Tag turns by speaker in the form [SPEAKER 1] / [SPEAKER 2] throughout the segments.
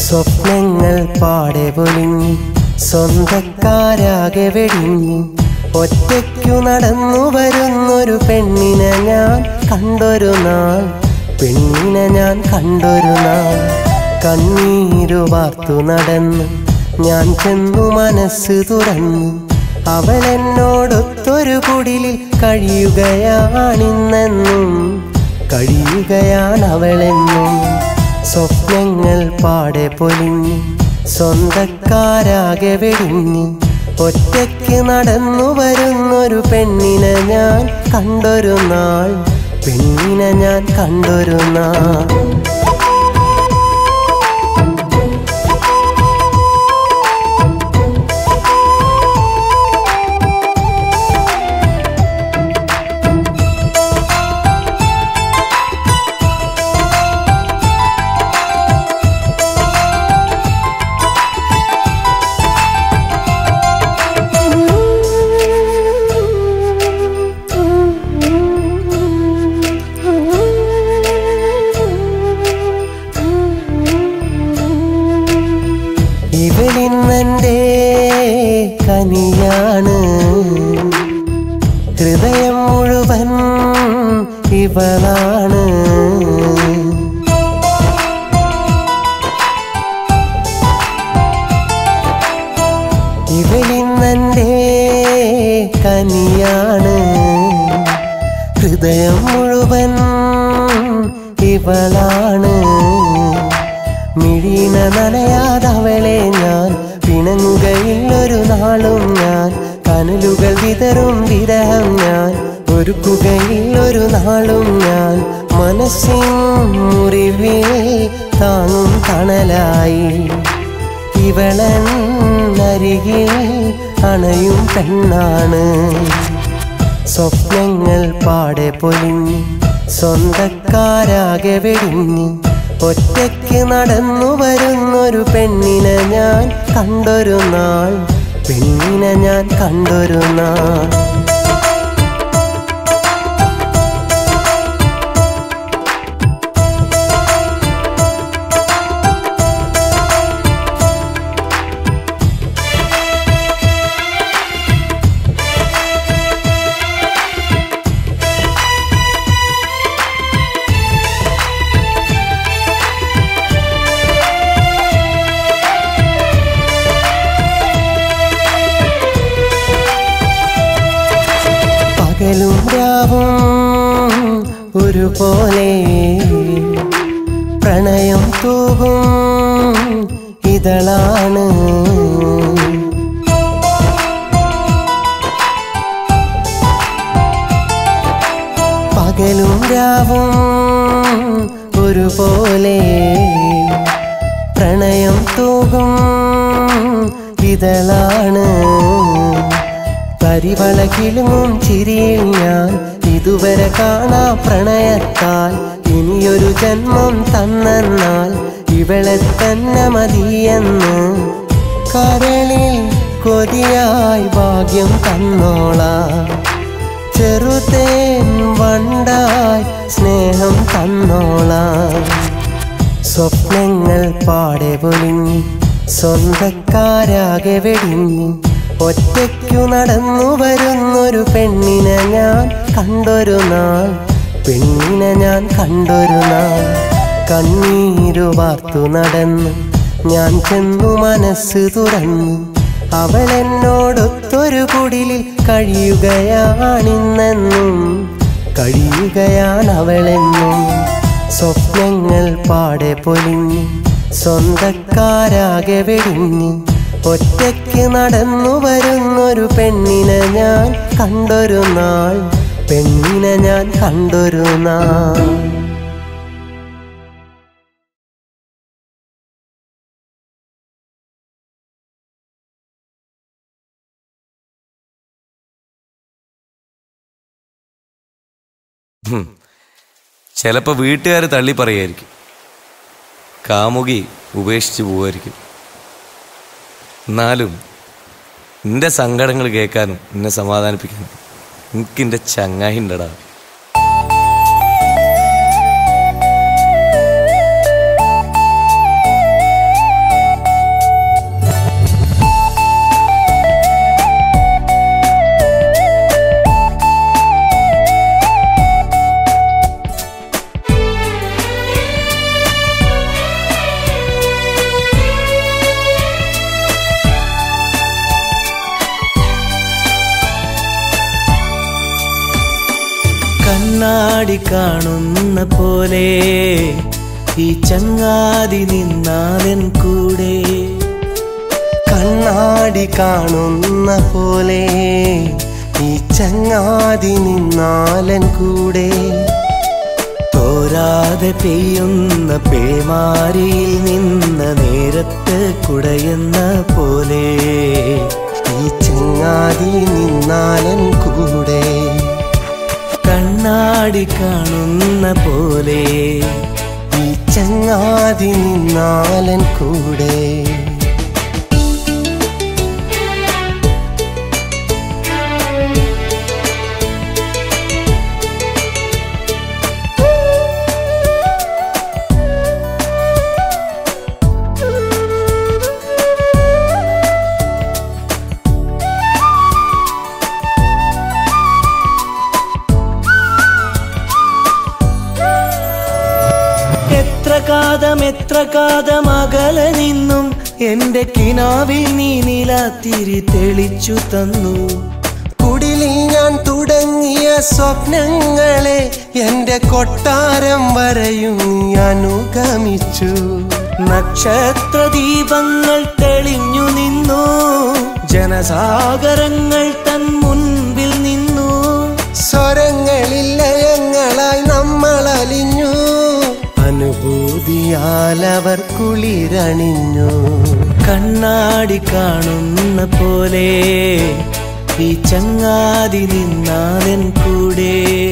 [SPEAKER 1] സ്വപ്നങ്ങൾ പാടെ പൊലിഞ്ഞ് സ്വന്തക്കാരാകെ വെടിഞ്ഞ് ഒറ്റയ്ക്കു നടന്നു വരുന്നൊരു പെണ്ണിനെ ഞാൻ കണ്ടൊരു നാൾ, പെണ്ണിനെ ഞാൻ കണ്ടൊരു നാൾ. കണ്ണീരു വാർത്തു നടന്ന് ഞാൻ ചെന്നു മനസ്സ് തുറന്നു, അവൾ എന്നോടൊത്തൊരു കുടിലിൽ കഴിയുകയാണിന്നെന്നും, കഴിയുകയാണവളെന്നും. സ്വപ്നങ്ങൾ പാടെ പൊലിഞ്ഞ് സ്വന്തക്കാരാകെ വെടിഞ്ഞ് ഒറ്റയ്ക്ക് നടന്നു വരുന്നൊരു പെണ്ണിനെ ഞാൻ കണ്ടൊരു നാൾ, പെണ്ണിനെ ഞാൻ കണ്ടൊരു നാൾ. ഇവളിന്നെൻ്റെ കനിയാണ്, ഹൃദയം മുഴുവൻ ഇവളാണ്. ഇവളിന്നെൻ്റെ കനിയാണ്, ഹൃദയം മുഴുവൻ ഇവളാണ്. മിഴീന നനയാതവളെ ഞാൻ പിണങ്ങുകയില്ലൊരു നാളും ഞാൻ, കനലുകൾ വിതറും വിരഹം ഞാൻ ഒരുക്കുകയില്ലൊരു നാളും ഞാൻ. മനസ്സിൻ മുറിവിൽ താങ്ങും തണലായി ഇവളൻ അരികിൽ അണയും പെണ്ണാണ്. സ്വപ്നങ്ങൾ പാടെ പൊലിഞ്ഞ് സ്വന്തക്കാരാകെ വെടിഞ്ഞ് ഒറ്റയ്ക്ക് നടന്നു വരുന്നൊരു പെണ്ണിനെ ഞാൻ കണ്ടൊരു നാൾ, പെണ്ണിനെ ഞാൻ കണ്ടൊരു നാൾ. പകലും രാവും ഒരുപോലെ പ്രണയം തൂകും ഇതളാണ്. പകലും രാവും ഒരുപോലെ പ്രണയം തൂകും ഇതളാണ്. കരിവള കിളുങ്ങും ചിരിയിൽ ഞാൻ ഇതുവരെ കാണാ പ്രണയത്താൽ, ഇനിയൊരു ജന്മം തന്നാൽ ഇവളെ തന്നെ മതിയെന്ന്. കരളിൽ കൊതിയായി ഭാഗ്യം തന്നോളാം, ചെറുതേൻ വണ്ടായി സ്നേഹം തന്നോളാം. സ്വപ്നങ്ങൾ പാടെ പൊലിഞ്ഞ് സ്വന്തക്കാരാകെ വെടിഞ്ഞ് ഒറ്റയ്ക്കു നടന്നു വരുന്നൊരു പെണ്ണിനെ ഞാൻ കണ്ടൊരു നാൾ, പെണ്ണിനെ ഞാൻ കണ്ടൊരു നാൾ. കണ്ണീരു വാർത്തു നടന്ന് ഞാൻ ചെന്നു മനസ്സ് തുറന്നു, അവൾ എന്നോടൊത്തൊരു കുടിലിൽ കഴിയുകയാണിന്നെന്നും, കഴിയുകയാണവളെന്നും. സ്വപ്നങ്ങൾ പാടെ പൊലിഞ്ഞ് സ്വന്തക്കാരാകെ വെടിഞ്ഞ് ഒറ്റയ്ക്ക് നടന്നു വരുന്നൊരു പെണ്ണിനെ ഞാൻ കണ്ടൊരു നാൾ, പെണ്ണിനെ ഞാൻ കണ്ടൊരു നാൾ.
[SPEAKER 2] ചിലപ്പോൾ വീട്ടുകാർ തള്ളി പറയായിരിക്കും, കാമുകി ഉപേക്ഷിച്ച് പോവായിരിക്കും. എന്നാലും നിന്റെ സങ്കടങ്ങൾ കേൾക്കാനും നിന്നെ സമാധാനിപ്പിക്കാനും എനിക്കെൻ്റെ ചങ്ങായി ഉണ്ടടാ.
[SPEAKER 3] കണ്ണാടി കാണുന്ന പോലെ ഈ ചങ്ങാതി നിന്നാലൻ കൂടെ.
[SPEAKER 1] കണ്ണാടി കാണുന്ന പോലെ ഈ ചങ്ങാതി നിന്നാലൻ കൂടെ.
[SPEAKER 3] തോരാതെ പെയ്യുന്ന പേമാരിയിൽ നിന്ന നേരത്ത് കുടയുന്ന പോലെ
[SPEAKER 1] ഈ ചങ്ങാതി നിന്നാലൻ കൂടെ.
[SPEAKER 3] കണ്ണാടി കാണുന്ന പോലെ
[SPEAKER 1] ഈ ചങ്ങാതി നിന്നാലൻ കൂടെ.
[SPEAKER 3] എത്ര കാതം അകലെ നിന്നും എന്റെ കിനാവിൽ നീ നിലാത്തിരി തെളിച്ചു തന്നു.
[SPEAKER 1] കുടിലിൽ ഞാൻ തുടങ്ങിയ സ്വപ്നങ്ങളെ എന്റെ കൊട്ടാരം വരെയും നീ അനുഗമിച്ചു.
[SPEAKER 3] നക്ഷത്ര ദീപങ്ങൾ തെളിഞ്ഞു നിന്നു, ജനസാഗരങ്ങൾ തൻ മുൻപിൽ നിന്നു.
[SPEAKER 1] സ്വരങ്ങളിൽ ലയങ്ങളായി നമ്മൾ അലിഞ്ഞു, അനുഭൂതിയാൽ അവർ കുളിരണിഞ്ഞു.
[SPEAKER 3] കണ്ണാടി കാണുന്ന പോലെ ഈ ചങ്ങാതി നിന്നാലൻ കൂടെ.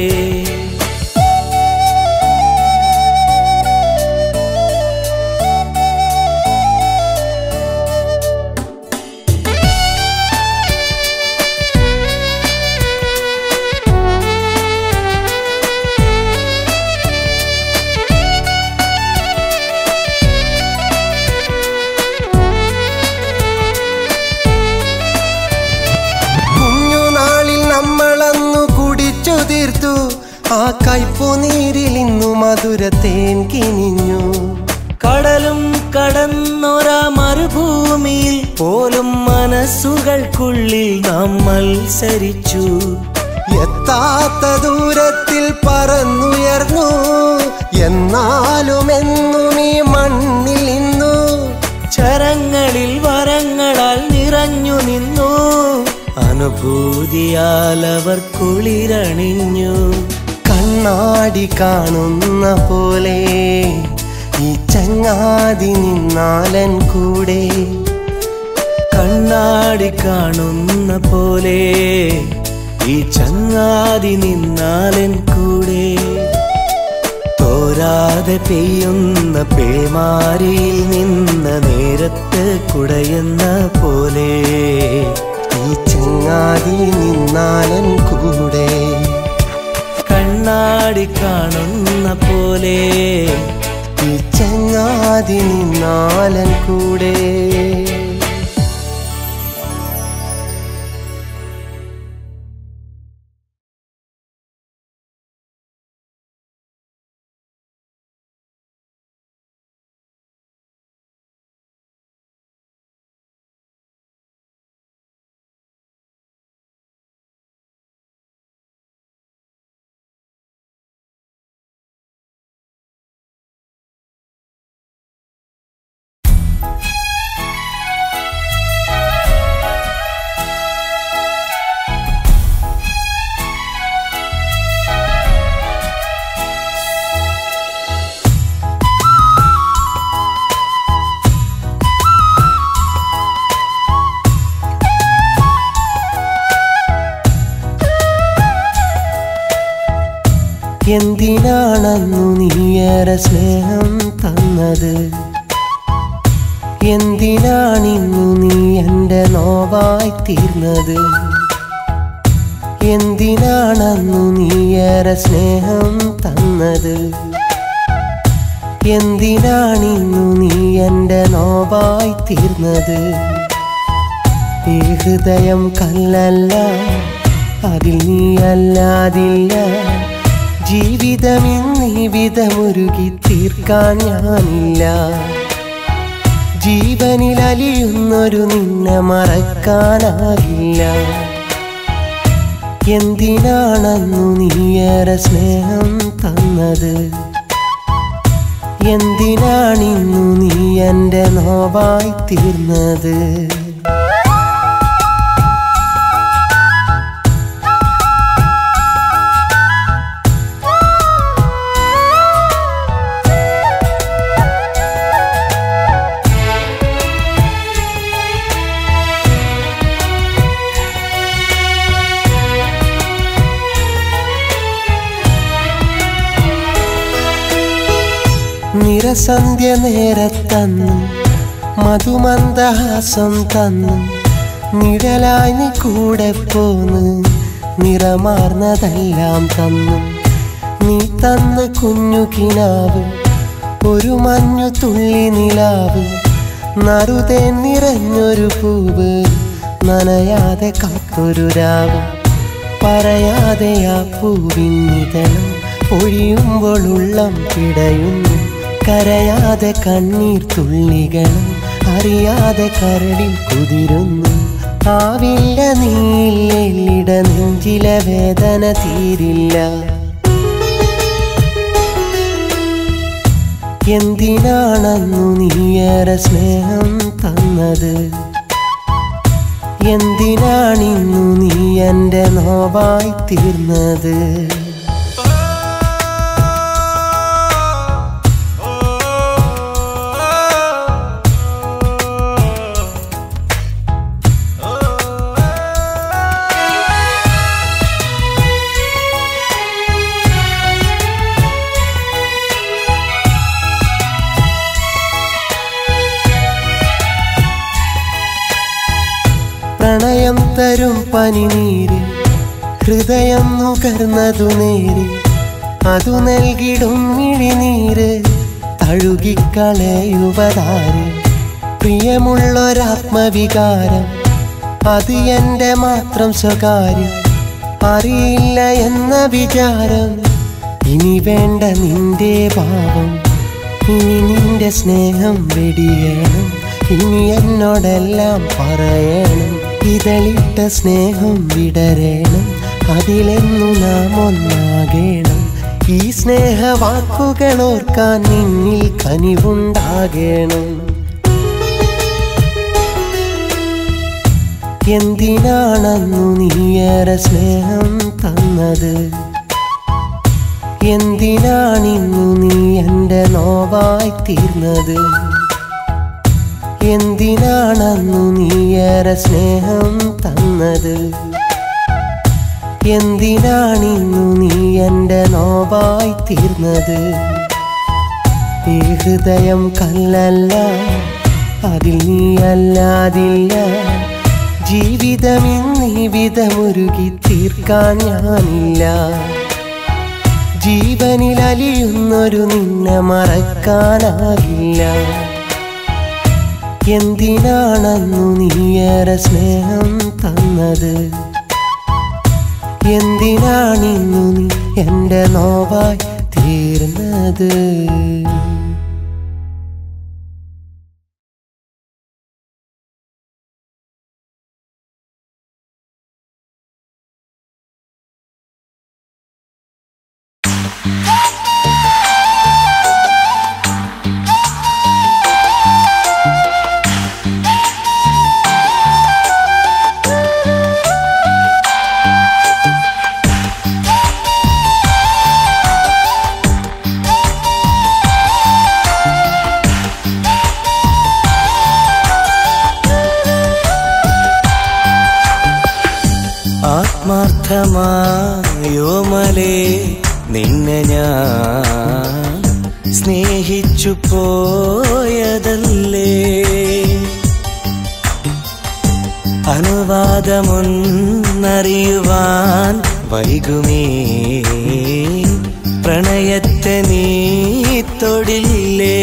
[SPEAKER 1] ആ കൈപ്പുനീരിൽ ഇന്നു മധുരത്തേൻ കിനിഞ്ഞു.
[SPEAKER 3] കടലും കടന്നൊരാ മരുഭൂമിയിൽ പോലും മനസ്സുകൾക്കുള്ളിൽ നാം മത്സരിച്ചു.
[SPEAKER 1] എത്താത്ത ദൂരത്തിൽ പറന്നുയർന്നു, എന്നാലും എന്നും ഈ മണ്ണിൽ ഇന്നു.
[SPEAKER 3] ചരങ്ങളിൽ വരങ്ങളാൽ നിറഞ്ഞു നിന്നു, അനുഭൂതിയാൽ അവർ കുളിരണിഞ്ഞു.
[SPEAKER 1] കണ്ണാടി കാണുന്ന പോലെ ഈ ചങ്ങാതി നിന്നാലൻ കൂടെ.
[SPEAKER 3] കണ്ണാടി കാണുന്ന പോലെ ഈ ചങ്ങാതി നിന്നാലൻ കൂടെ. തോരാതെ പെയ്യുന്ന പേമാരിയിൽ നിന്ന നേരത്ത് കുടയുന്ന പോലെ
[SPEAKER 1] ഈ ചങ്ങാതി നിന്നാലൻ കൂടെ.
[SPEAKER 3] കണ്ണാടി കാണുന്ന പോലെ
[SPEAKER 1] ഈ ചങ്ങാതി നിന്നാലൻ കൂടെ. എന്തിനാണെന്നു നീയേറെ സ്നേഹം തന്നത്? എന്തിനാണിന്നു നീ എൻ്റെ നോവായി തീർന്നത്? എന്തിനാണെന്നു നീയേറെ സ്നേഹം തന്നത്? എന്തിനാണിന്നു നീ എൻ്റെ നോവായി തീർന്നത്? ഈ ഹൃദയം കല്ലല്ല, അതിൽ നീയല്ലാതില്ല. ജീവിതമിന്നീ വിധമുരുകി തീർക്കാൻ ഞാനില്ല. ജീവനിൽ അലിയുന്നൊരു നിന്നെ മറക്കാനാകില്ല. എന്തിനാണന്നു നീയേറെ സ്നേഹം തന്നത്? എന്തിനാണിന്നു നീ എൻ്റെ നോവായി തീർന്നത്? നിറസന്ധ്യ നേരത്തന്നു മധുമന്ദഹാസം തന്നു നിഴലായി നീ കൂടെ പോന്ന് നിറമാർന്നതെല്ലാം തന്നു. നീ തന്ന് കുഞ്ഞു കിനാവ് ഒരു മഞ്ഞു തുള്ളി നിലാവ് നറുതേ നിറഞ്ഞൊരു പൂവ് നനയാതെ കാത്തൊരു രാവ്. പറയാതെ ആ പൂവിന്നിതളും ഒഴിയുമ്പോൾ ഉള്ളം പിടയുന്നു. കരയാതെ കണ്ണീർ തുള്ളികളും അറിയാതെ കരളിൽ കുതിരുന്നു. ആവില്ല നീയിട നെഞ്ചിലെ വേദന തീരില്ല. എന്തിനാണന്നു നീയേറെ സ്നേഹം തന്നത്? എന്തിനാണിന്നു നീ എൻ്റെ നോവായി തീർന്നത്? പ്രണയം തരും പനിനീര് ഹൃദയം നുകർന്നതു നേര് അതു നൽകിടും മിഴിനീര് തഴുകിക്കളയുവതാര്. പ്രിയമുള്ളൊരാത്മവികാരം അത് എൻ്റെ മാത്രം സ്വകാര്യം. അറിയില്ല എന്ന വിചാരം ഇനി വേണ്ട നിന്റെ ഭാവം. ഇനി നിന്റെ സ്നേഹം വെടിയണം. ഇനി എന്നോടെല്ലാം പറയണം. ഇതളിട്ട സ്നേഹം വിടരണം. അതിലെന്നു നാം ഒന്നാകണം. ഈ സ്നേഹവാക്കുകൾ ഓർക്കാൻ നിന്നിൽ കനിവുണ്ടാകണം. എന്തിനാണന്നു നീയേറെ സ്നേഹം തന്നത്? എന്തിനാണിന്നു നീ എൻ്റെ നോവായി തീർന്നത്? എന്തിനാണന്നു നീയേറെ സ്നേഹം തന്നത്? എന്തിനാണിന്നു നീ എൻ്റെ നോവായി തീർന്നത്? ഈ ഹൃദയം കല്ലല്ല, അതിൽ നീ അല്ലാതില്ല. ജീവിതമിന്നീ വിധമുരുകി തീർക്കാൻ ഞാനില്ല. ജീവനിൽ അലിയുന്നൊരു നിന്നെ മറക്കാനാകില്ല. എന്തിനാണന്നു നീയേറെ സ്നേഹം തന്നത്? എന്തിനാണിന്നു നീ എൻ്റെ നോവായി തീർന്നത്?
[SPEAKER 3] ആത്മാർത്ഥമായോമലേ നിന്നെ ഞാൻ സ്നേഹിച്ചു പോയതല്ലേ. അനുവാദമൊന്നറിയുവാൻ വൈകുമേ. പ്രണയത്തെ നീ തൊടില്ലേ.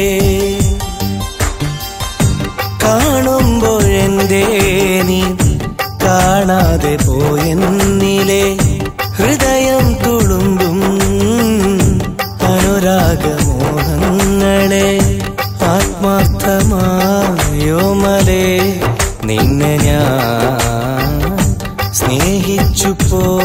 [SPEAKER 3] കാണുമ്പോഴെന്തേ നീ കാണാതെ പോയെന്നിലെ ഹൃദയം തുളുമ്പും അനുരാഗമോഹങ്ങളെ. ആത്മാർത്ഥമായോമലേ നിന്നെ ഞാൻ സ്നേഹിച്ചു പോ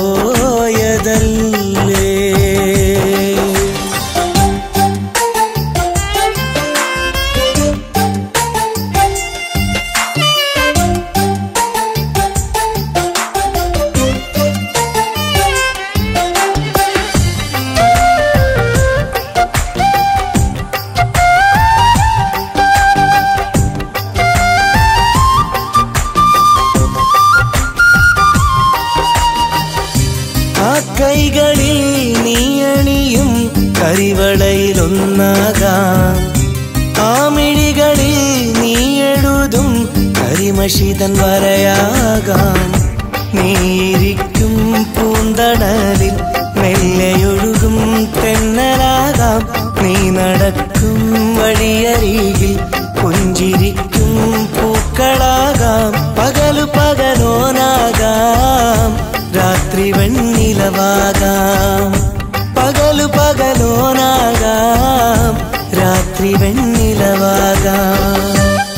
[SPEAKER 3] മഷിതൻ വരയാകാം. നീയിരിക്കും പൂന്തണലിൽ മെല്ലെയൊഴുകും തെന്നലാകാം. നീ നടക്കും വഴിയരികിൽ പുഞ്ചിരിക്കും പൂക്കളാകാം. പകലു പകലോനാകാം, രാത്രി വെണ്ണിലവാകാം. പകലു പകലോനാകാം, രാത്രി വെണ്ണിലവാകാം.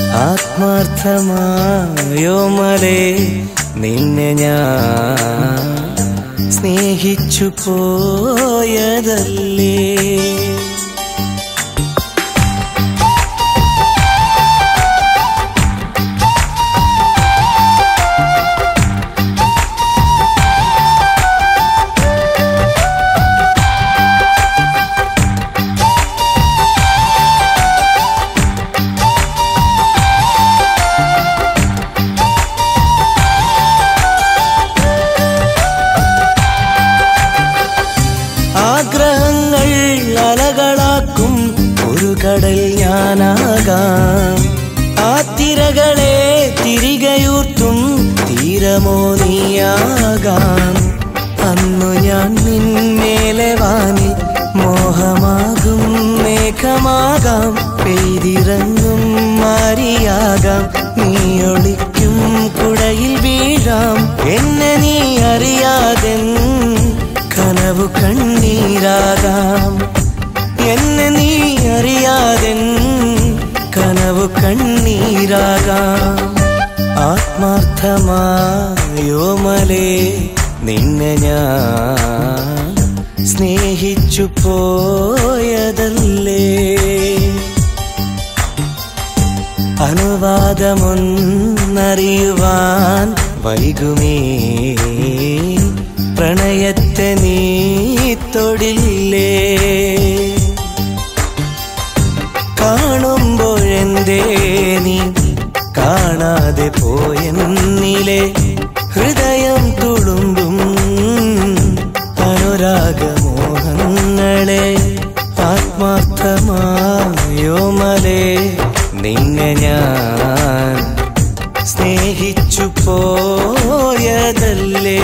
[SPEAKER 3] ആത്മാർത്ഥമായോമലേ നിന്നെ ഞാൻ സ്നേഹിച്ചു പോയതല്ലേ. ആഗ്രഹങ്ങൾ അലകളാക്കും ഒരു കടൽ ഞാനാകാം. ആ തിരകളെ തിരികെയൂർത്തും തീരമോ നീയാകാം. അന്നു ഞാൻ നിന്മേലെ വാനിൽ മോഹമാകും മേഘമാകാം. പെയ്തിറങ്ങും മാരിയാകാം. നീ ഒളിക്കും കുടയിൽ വീഴാം. എന്നെ നീ അറിയാതെ കനവു കണ്ണീരാകാം. എന്നെ നീ അറിയാതെ കനവു കണ്ണീരാകാം. ആത്മാർത്ഥമായോമലേ നിന്നെ ഞാൻ സ്നേഹിച്ചു പോയതല്ലേ. അനുവാദമൊന്നറിയുവാൻ വൈകുമേ, പ്രണയത്തെ നീ തൊടില്ലേ. കാണുമ്പോഴെന്തേ നീ കാണാതെ പോയെന്നിലെ ഹൃദയം തുളുമ്പും അനുരാഗമോഹങ്ങളെ. ആത്മാർത്ഥമായോമലേ നിന്നെ ഞാൻ സ്നേഹിച്ചു പോയതല്ലേ.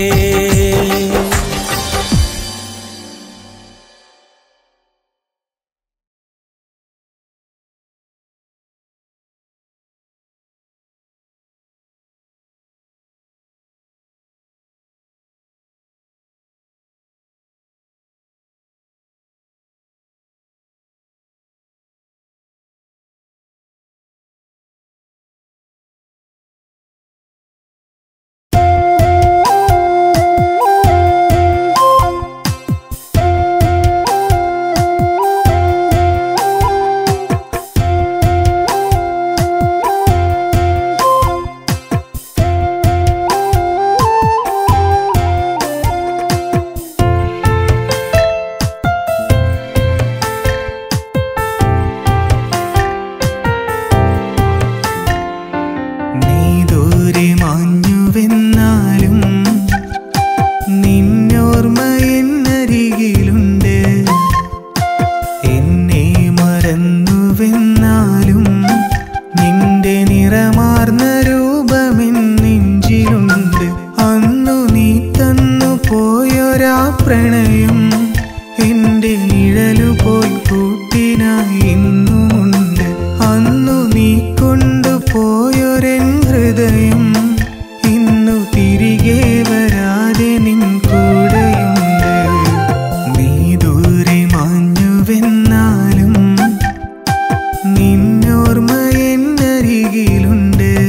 [SPEAKER 4] പ്രണയം എന്റെ നിഴലു പോയി കൂട്ടിനായി ഇന്നുമുണ്ട്. അന്നു നീ കൊണ്ടുപോയൊരെൻ ഹൃദയം ഇന്നു തിരികെ വരാതെ നിൻ കൂടെയുണ്ട്. നീ ദൂരെ മാഞ്ഞുവെന്നാലും നിന്നോർമ്മ എന്നരികിലുണ്ട്.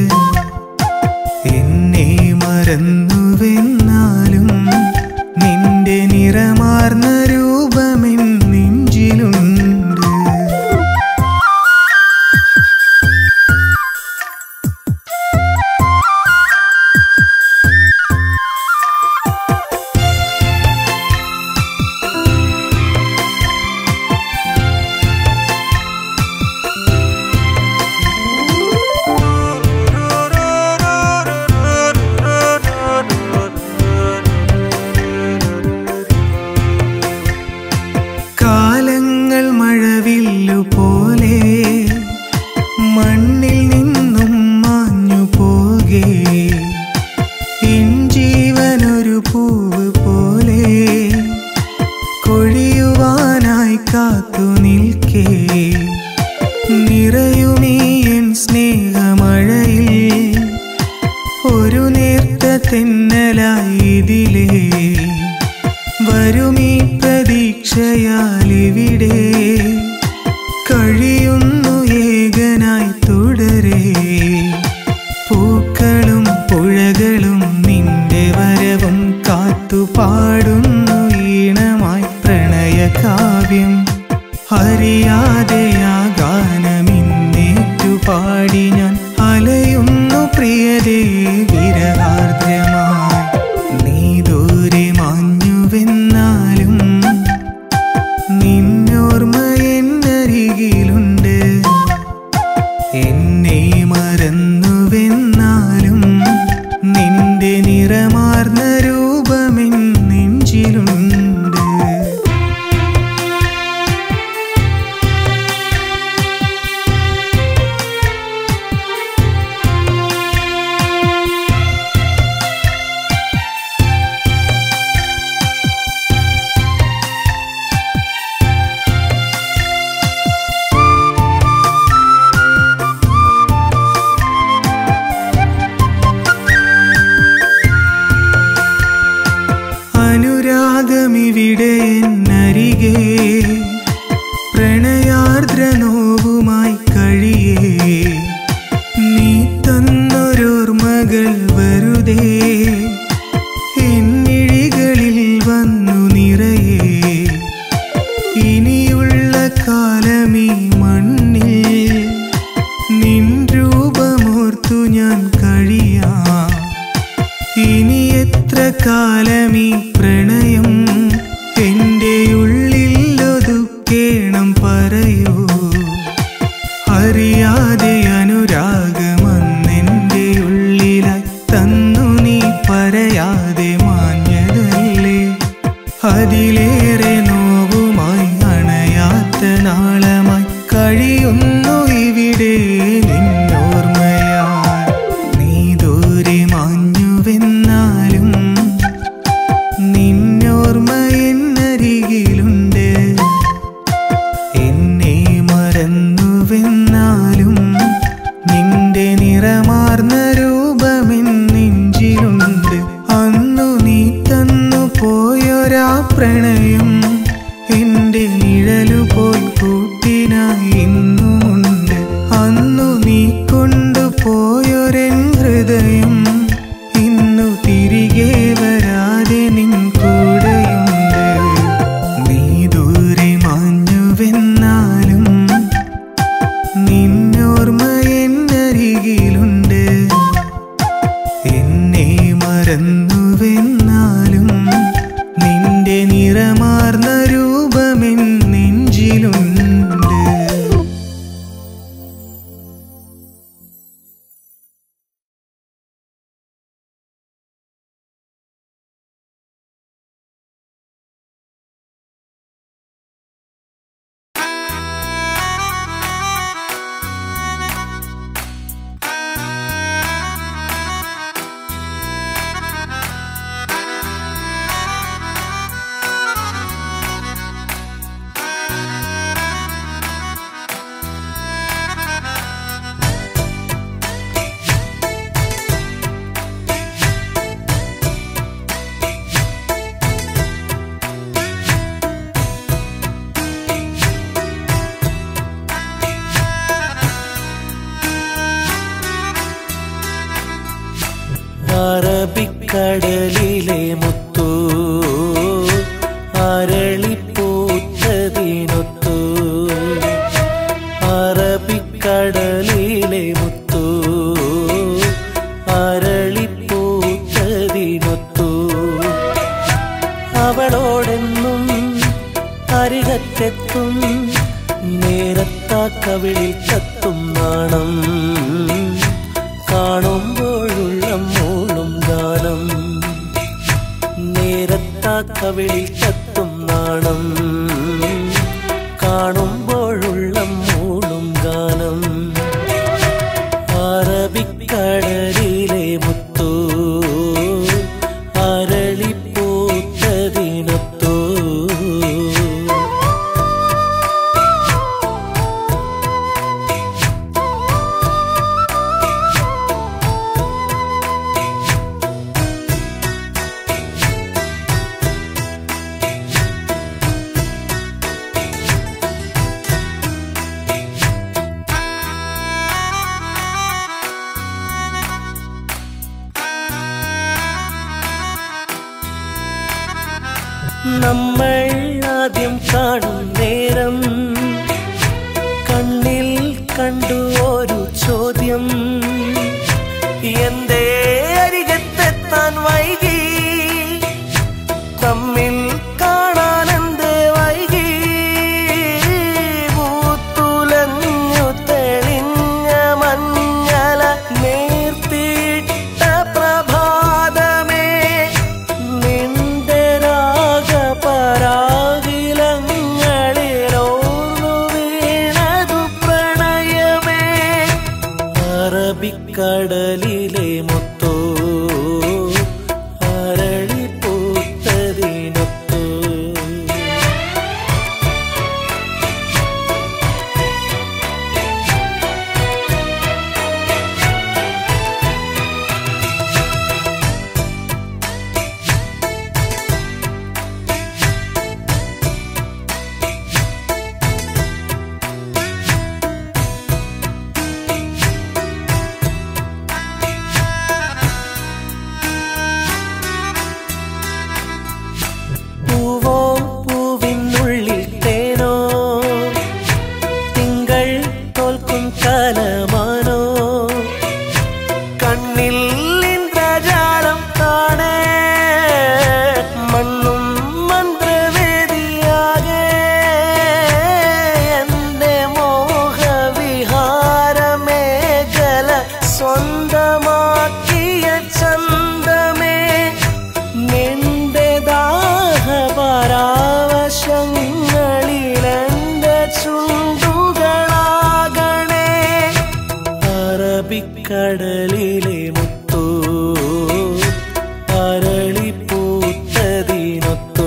[SPEAKER 4] എന്നെ മറന്നുവെന്നാലും നിന്റെ നിറമാർന്ന രൂപമെൻ നെഞ്ചിലുണ്ട്. നിറയുമീ എൻ സ്നേഹമഴയിൽ ഒരു നേർത്ത തെന്നലായി ഇതിലേ വരുമീ പ്രതീക്ഷയാലിവിടെ കഴിയുന്നു ഏകനായി തുടരേ പൂക്കളും പുഴകളും നിന്റെ വരവും കാത്തുപാടുന്നു ഈണമായി പ്രണയകാവ്യം അറിയാതെ ആ ഗാനമിന്നേറ്റു പാടി ഞാൻ അലയുന്നു പ്രിയരേ വിരഹാർദ്രമായി നീ ദൂരെ മാഞ്ഞുവെന്നാലും നിന്നോർമ്മ എന്നരികിലുണ്ട് എന്നെ മറന്നുവെന്നാലും നിന്റെ നിറമാർന്ന രൂപമെൻ നെഞ്ചിലുണ്ട് അനുരാഗമിവിടെ എന്നരികെ പ്രണയാർദ്ര നോവുമായി കഴിയേ നീ തന്നൊരോർമ്മകൾ വെറുതെ എന്നിഴികളിൽ വന്നു നിറയേ ഇനിയുള്ള കാലമീ മണ്ണിൽ നിൻ രൂപമോർത്തു ഞാൻ കഴിയാം ഇനി എത്ര കാലമീ പ്രണയം എൻ്റെ ഉള്ളിൽ ഒതുക്കേണം പറയൂ അറിയാതെ അനുരാഗമെന്നെൻ്റെ ഉള്ളിലായി തന്നു നീ പറയാതെ മാഞ്ഞതല്ലേ അതിലേറെ നോവുമായി അണയാത്ത നാളമായി കഴിയുന്നു ഇവിടെ നിന്നോർമ്മയാൽ നീ ദൂരെ മാഞ്ഞുവെന്നാലും നിന്നോർമ്മ എന്നരികിലുണ്ട് എന്നെ മറന്നുവെന്നാലും നിന്റെ നിറമാർന്ന രൂപമെൻ നെഞ്ചിലുണ്ട് അന്നു നീ തന്നു പോയൊരാ പ്രണയം എൻ്റെ നിഴലുപോയി കൂട്ടിനായി ഇന്നുമുണ്ട് അന്നു നീ കൊണ്ടുപോയൊരെൻ ഹൃദയം ഇന്നു തിരികെ വരാതെ നിൻ കൂടെയുണ്ട് നീ ദൂരെ മാഞ്ഞുവെന്നാലും നിന്നോർമ്മ എന്നരികിലുണ്ട് എന്നെ മറന്നുവെന്നാലും നിന്റെ നിറമാർന്ന രൂപമെൻ നെഞ്ചിലുണ്ട്
[SPEAKER 3] അറബിക്കടലിലെ മുത്തു അരളിപ്പൂത്തതിനൊത്തു അറബിക്കടലിലെ മുത്തു അരളിപ്പൂത്തതിനൊത്തു അവളോടെന്നും അരികത്തെത്തും നേരത്താ കവിളിൽ കത്തും നാണം കാണുമ്പോഴുള്ള മൂളും ഗാനം നേരത്താ കവിളിൽ കത്തും നാണം കാണുമ്പോഴുള്ള മൂളും ഗാനം അറബിക്കടലിലെ മുത്തു അരളിപ്പൂത്തതിനൊത്തു നമ്മൾ ആദ്യം കാണും നേരം കണ്ണിൽ കണ്ടു ഒരു ചോദ്യം, എന്തേ അരികത്തെത്താൻ വൈകി, തമ്മിൽ കാണാൻ എന്തേ വൈകി, പൂത്തുലഞ്ഞു തെളിഞ്ഞ മഞ്ഞല നേർത്തിട്ട പ്രഭാതമേ, നിന്റെ രാഗപരാഗിലങ്ങളിലോർന്നു വീണതു പ്രണയമേ, അറബിക്കടലിലെ മുത്തോ അരളി പൂത്തതിനൊത്തോ. പൂവോ പൂവിനുള്ളിൽ തേനോ, തിങ്കൾ തോൽക്കും കാലമാനോ, കണ്ണിൽ ഇന്ദ്രജാലം കാണേ, മണ്ണും മന്ത്രവേദിയാകെ, എന്റെ മോഹവിഹാരമേഖല സ്വന്തമാക്കിയ ചന്തമേ, നിന്റെ ദാഹപരാവശങ്ങളിലെന്റെ ചുണ്ടുകളാകണേ, അറബിക്കടലിലെ മുത്തോ അരളിപ്പൂത്തതിനൊത്തോ,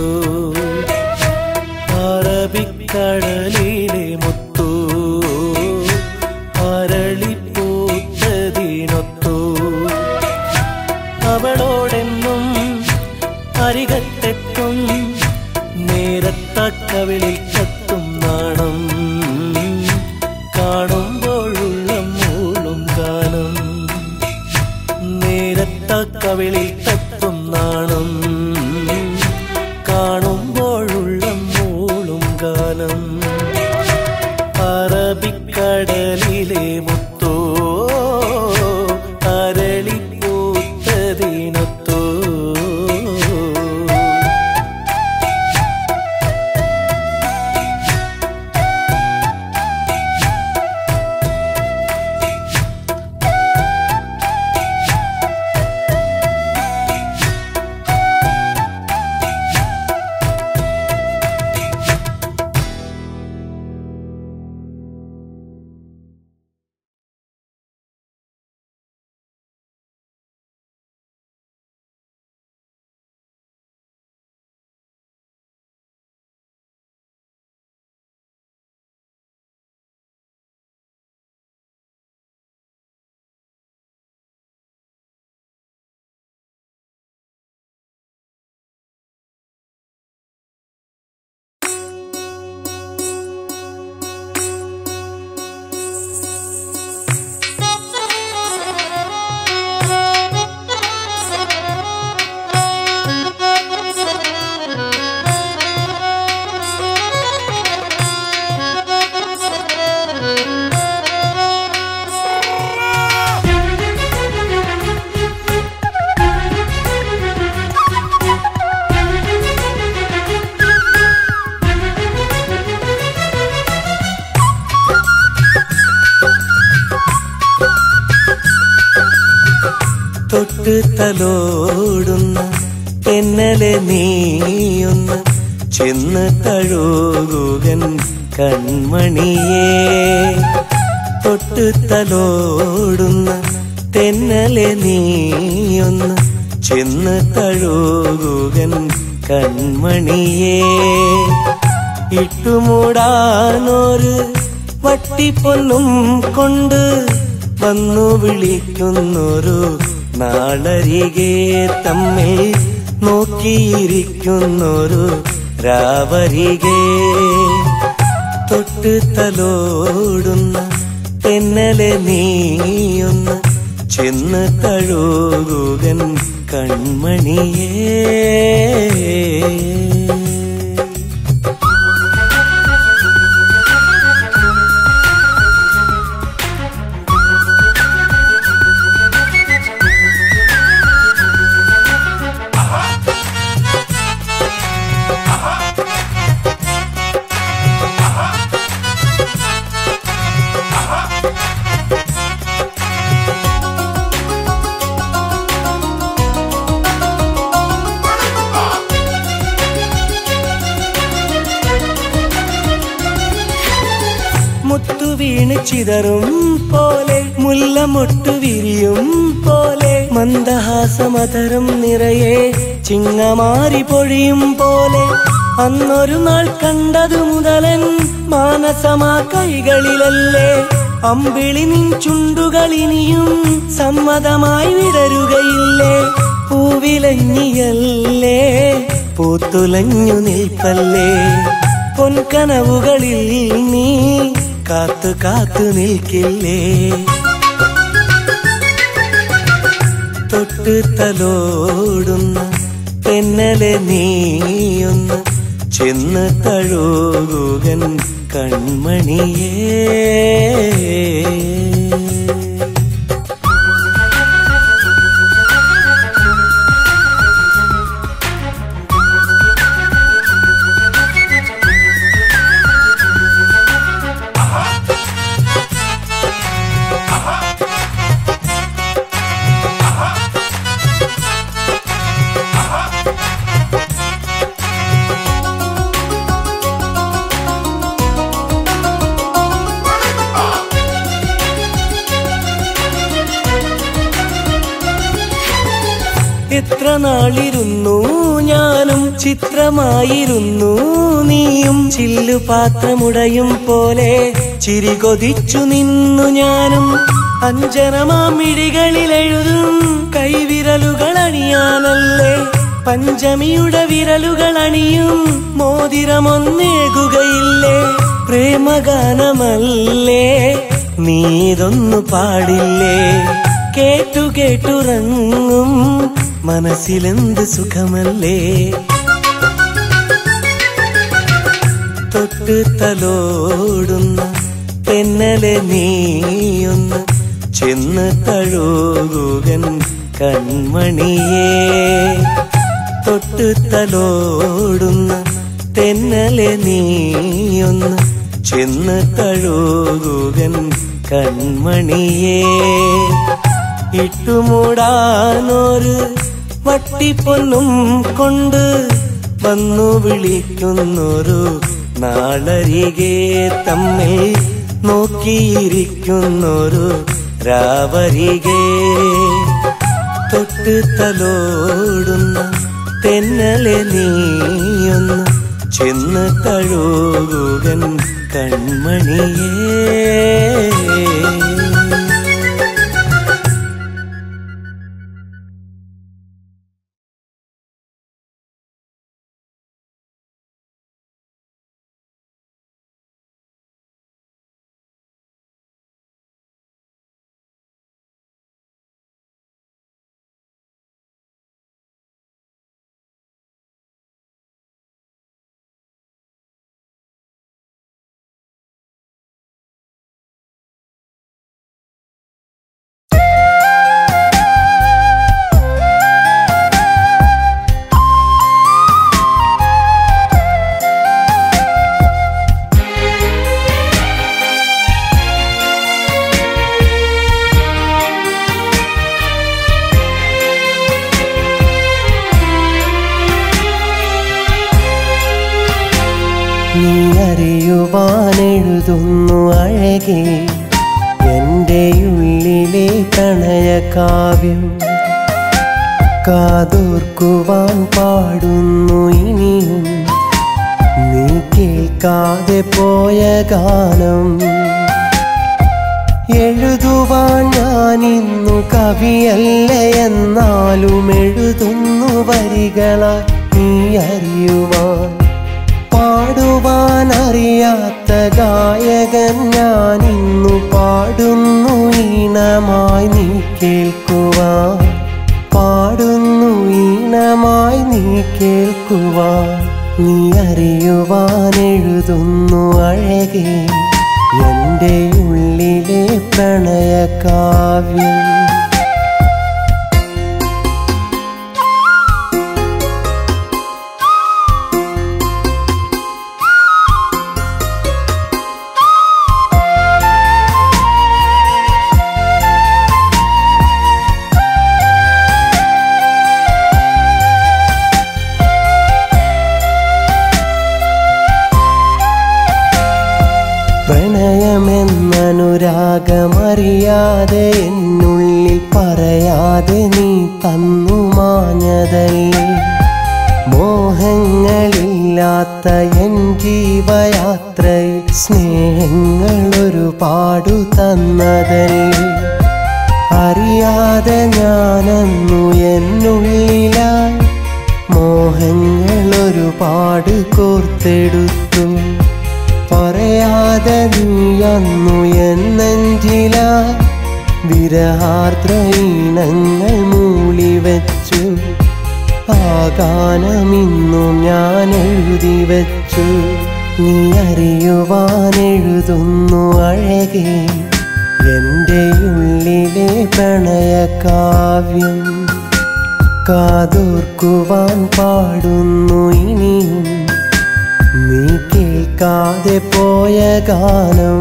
[SPEAKER 3] അറബിക്കടലിലെ മുത്തോ അരളിപ്പൂത്തതിനൊത്തോ. അവളോടെന്നും അരികത്തെത്തും നേരത്തക്കവിളിൽ കത്തും നാണം, കാണുമ്പോഴുള്ള മൂളും ഗാനം, നേരത്തക്കവിളിൽ കത്തും നാണം, കാണുമ്പോഴുള്ള മൂളും ഗാനം, അറബിക്കടലിലെ മുത്തോ അരളിപ്പൂത്തതിനൊത്തോ. തൊട്ട് തലോടുന്ന തെന്നലെ നീയൊന്ന് ചെന്ന് തഴുകുകൻ കൺമണിയേ, തൊട്ട് തലോടുന്ന തെന്നലെ നീയൊന്ന് ചെന്ന് തഴുകുകൻ കൺമണിയേ, ഇട്ടുമൂടാനൊരു വട്ടിപ്പൊന്നും കൊണ്ട് വന്നു വിളിക്കുന്നൊരു നാളരികെ, തമ്മിൽ നോക്കിയിരിക്കുന്നൊരു രാവരികെ, തൊട്ട് തലോടുന്ന തെന്നലെ നീയൊന്ന് ചെന്ന് തഴുകുകൻ കൺമണിയേ. വീണ് ചിതറും പോലെ മുല്ലമൊട്ടു വിരിയും പോലെ മന്ദഹാസമതരം നിറയെ ചിങ്ങമാരി പൊഴിയും പോലെ അന്നൊരു നാൾ കണ്ടതു മുതലൻ മാനസമാ കൈകളിലല്ലേ അമ്പിളി നിൻ ചുണ്ടുകളിനിയും സമ്മതമായി വിടരുകയില്ലേ പൂവിലഞ്ഞിയല്ലേ പൂത്തുലഞ്ഞു നിൽപ്പല്ലേ പൊൻകനവുകളിൽ നീ കാത്തു കാത്തു നിൽക്കില്ലേ തൊട്ട് തലോടുന്ന തെന്നലെ നീയൊന്ന് ചെന്ന് തഴുകുകൻ കൺമണിയേ എത്ര നാളിരുന്നു ഞാനും ചിത്രമായിരുന്നു നീയും ചില്ലുപാത്രമുടയും പോലെ ചിരി കൊതിച്ചു നിന്നു ഞാനും അഞ്ജനമാമിഴികളിലെഴുതും കൈവിരലുകൾ അണിയാനല്ലേ പഞ്ചമിയുടെ വിരലുകൾ അണിയും മോതിരമൊന്നേകുകയില്ലേ പ്രേമഗാനമല്ലേ നീതൊന്നു പാടില്ലേ കേട്ടു കേട്ടുറങ്ങും മനസ്സിലെന്ത് സുഖമല്ലേ തൊട്ട് തലോടുന്ന തെന്നലെ നീയൊന്ന് ചെന്ന് തഴുകുകൻ കൺമണിയേ തൊട്ട് തലോടുന്ന തെന്നലെ നീയൊന്ന് ചെന്ന് തഴുകുകൻ കൺമണിയേ ഇട്ടുമൂടാനൊരു വട്ടിപ്പൊന്നും കൊണ്ട് വന്നു വിളിക്കുന്നൊരു നാളരികെ തമ്മിൽ നോക്കിയിരിക്കുന്നൊരു രാവരികെ തൊട്ട് തലോടുന്ന തെന്നലെ നീയൊന്ന് ചെന്ന് തഴുകുകൻ കൺമണിയേ
[SPEAKER 1] നീ അറിയുവാനെഴുതുന്നു അഴകേ എൻ്റെ ഉള്ളിലെ പ്രണയകാവ്യം കാതോർക്കുവാൻ പാടുന്നു ഇനിയും നീ കേൾക്കാതെ പോയ ഗാനം എഴുതുവാൻ ഞാനിന്നു കവിയല്ല എന്നാലും എഴുതുന്നു വരികളായി നീ അറിയുവാൻ പാടുവാൻ അറിയാത്ത ഗായകൻ ഞാനിന്നു പാടുന്നു ഈണമായി നീ കേൾക്കുവാൻ പാടുന്നു ഈണമായി നീ കേൾക്കുവാൻ നീ അറിയുവാൻ എഴുതുന്നു അഴകേ എൻ്റെ ഉള്ളിലെ പ്രണയകാവ്യം അറിയാതെ എന്നുള്ളിൽ പറയാതെ നീ തന്നു മാഞ്ഞതല്ലേ. മോഹങ്ങളില്ലാത്ത എൻ ജീവയാത്രയിൽ സ്നേഹങ്ങൾ ഒരുപാടു തന്നതല്ലേ. അറിയാതെ ഞാനന്നു എന്നുള്ളിലായി മോഹങ്ങൾ ഒരുപാട് കോർത്തെടുത്തു. പറയാതെ നീ അന്നു എൻ നെഞ്ചിലായി വിരഹാർദ്ര ഈണങ്ങൾ മൂളിവെച്ചു. ആ ഗാനമിന്നും ഞാൻ എഴുതി വെച്ചു. നീ അറിയുവാനെഴുതുന്നു അഴകേ എൻ്റെ ഉള്ളിലെ പ്രണയകാവ്യം. കാതോർക്കുവാൻ പാടുന്നു ഇനിയും നീ കേൾക്കാതെ പോയ ഗാനം.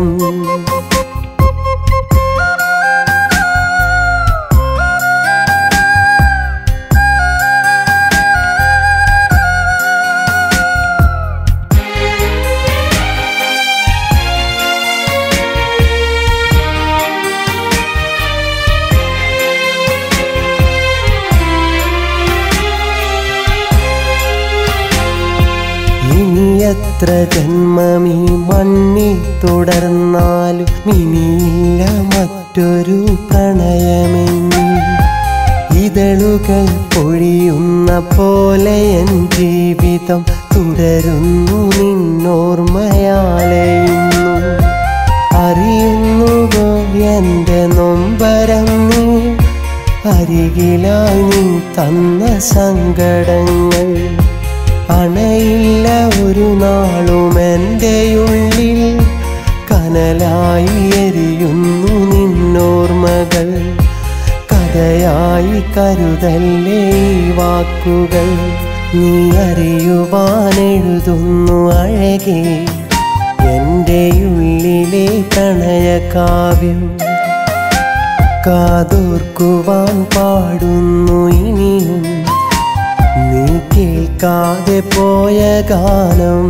[SPEAKER 1] എത്ര ജന്മമീ മണ്ണിൽ തുടർന്നാലും ഇനിയില്ല മറ്റൊരു പ്രണയമെന്ന്. ഇതളുകൾ പൊഴിയുന്ന പോലെ എൻ ജീവിതം തുടരുന്നു നിന്നോർമ്മയാലയുന്നു. അറിയുന്നുവോ എൻ്റെ നൊമ്പരം നീ അരികിലായി നീ തന്ന സങ്കടങ്ങൾ. അണയില്ല ഒരു നാളും എൻ്റെ ഉള്ളിൽ കനലായി എരിയുന്നു നിന്നോർമ്മകൾ. കഥയായി കരുതല്ലേ ഈ വാക്കുകൾ. നീ അറിയുവാനെഴുതുന്നു അഴകേ എൻ്റെ ഉള്ളിലെ പ്രണയകാവ്യം. കാതോർക്കുവാൻ പാടുന്നു ഇനിയും നീ കേൾക്കാതെ പോയ ഗാനം.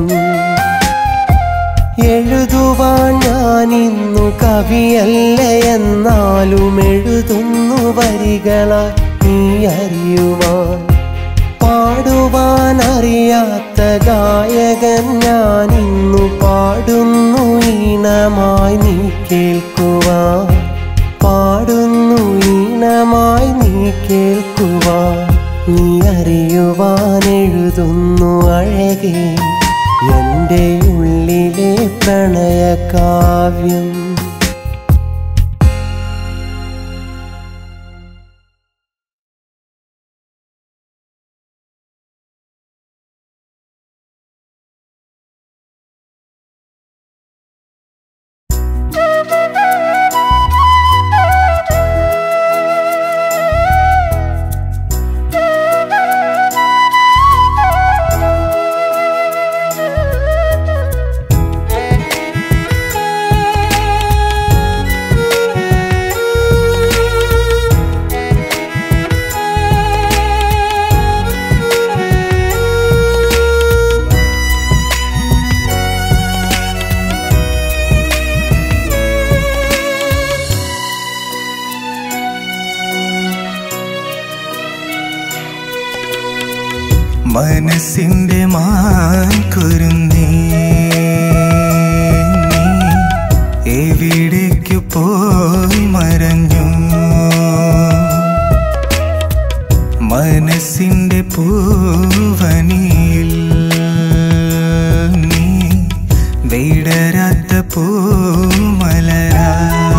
[SPEAKER 1] എഴുതുവാൻ ഞാനിന്നു കവിയല്ല എന്നാലും എഴുതുന്നു വരികളായി നീ അറിയുവാൻ. പാടുവാൻ അറിയാത്ത ഗായകൻ ഞാനിന്നു പാടുന്നു ഈണമായി നീ കേൾക്കുവാൻ. പാടുന്നു ഈണമായി നീ കേൾക്കുവാൻ. നീ അറിയുവാനെഴുതുന്നു അഴകേ എൻ്റെ ഉള്ളിലെ പ്രണയകാവ്യം.
[SPEAKER 4] മനസ്സിന്റെ മാൻകുരുന്നേ എവിടേക്കു പോയി മറഞ്ഞു. മനസ്സിന്റെ പൂവനിയിൽ നീ വിടരാത്ത പൂമലരാ.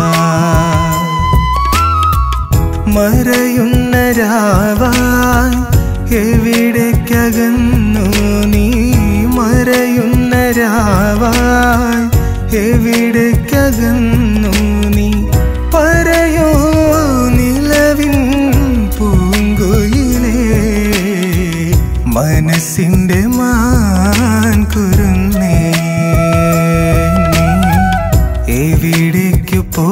[SPEAKER 4] മറയുന്ന രാവായി എവിടേക്കകന്നു നീ. മറയുന്ന രാവായി എവിടേക്കകന്നു നീ. പറയോ നിലവിൻ പൂങ്കുയിലേ മനസ്സിന്റെ മാൻകുരുന്നേ എവിടേക്കു പോ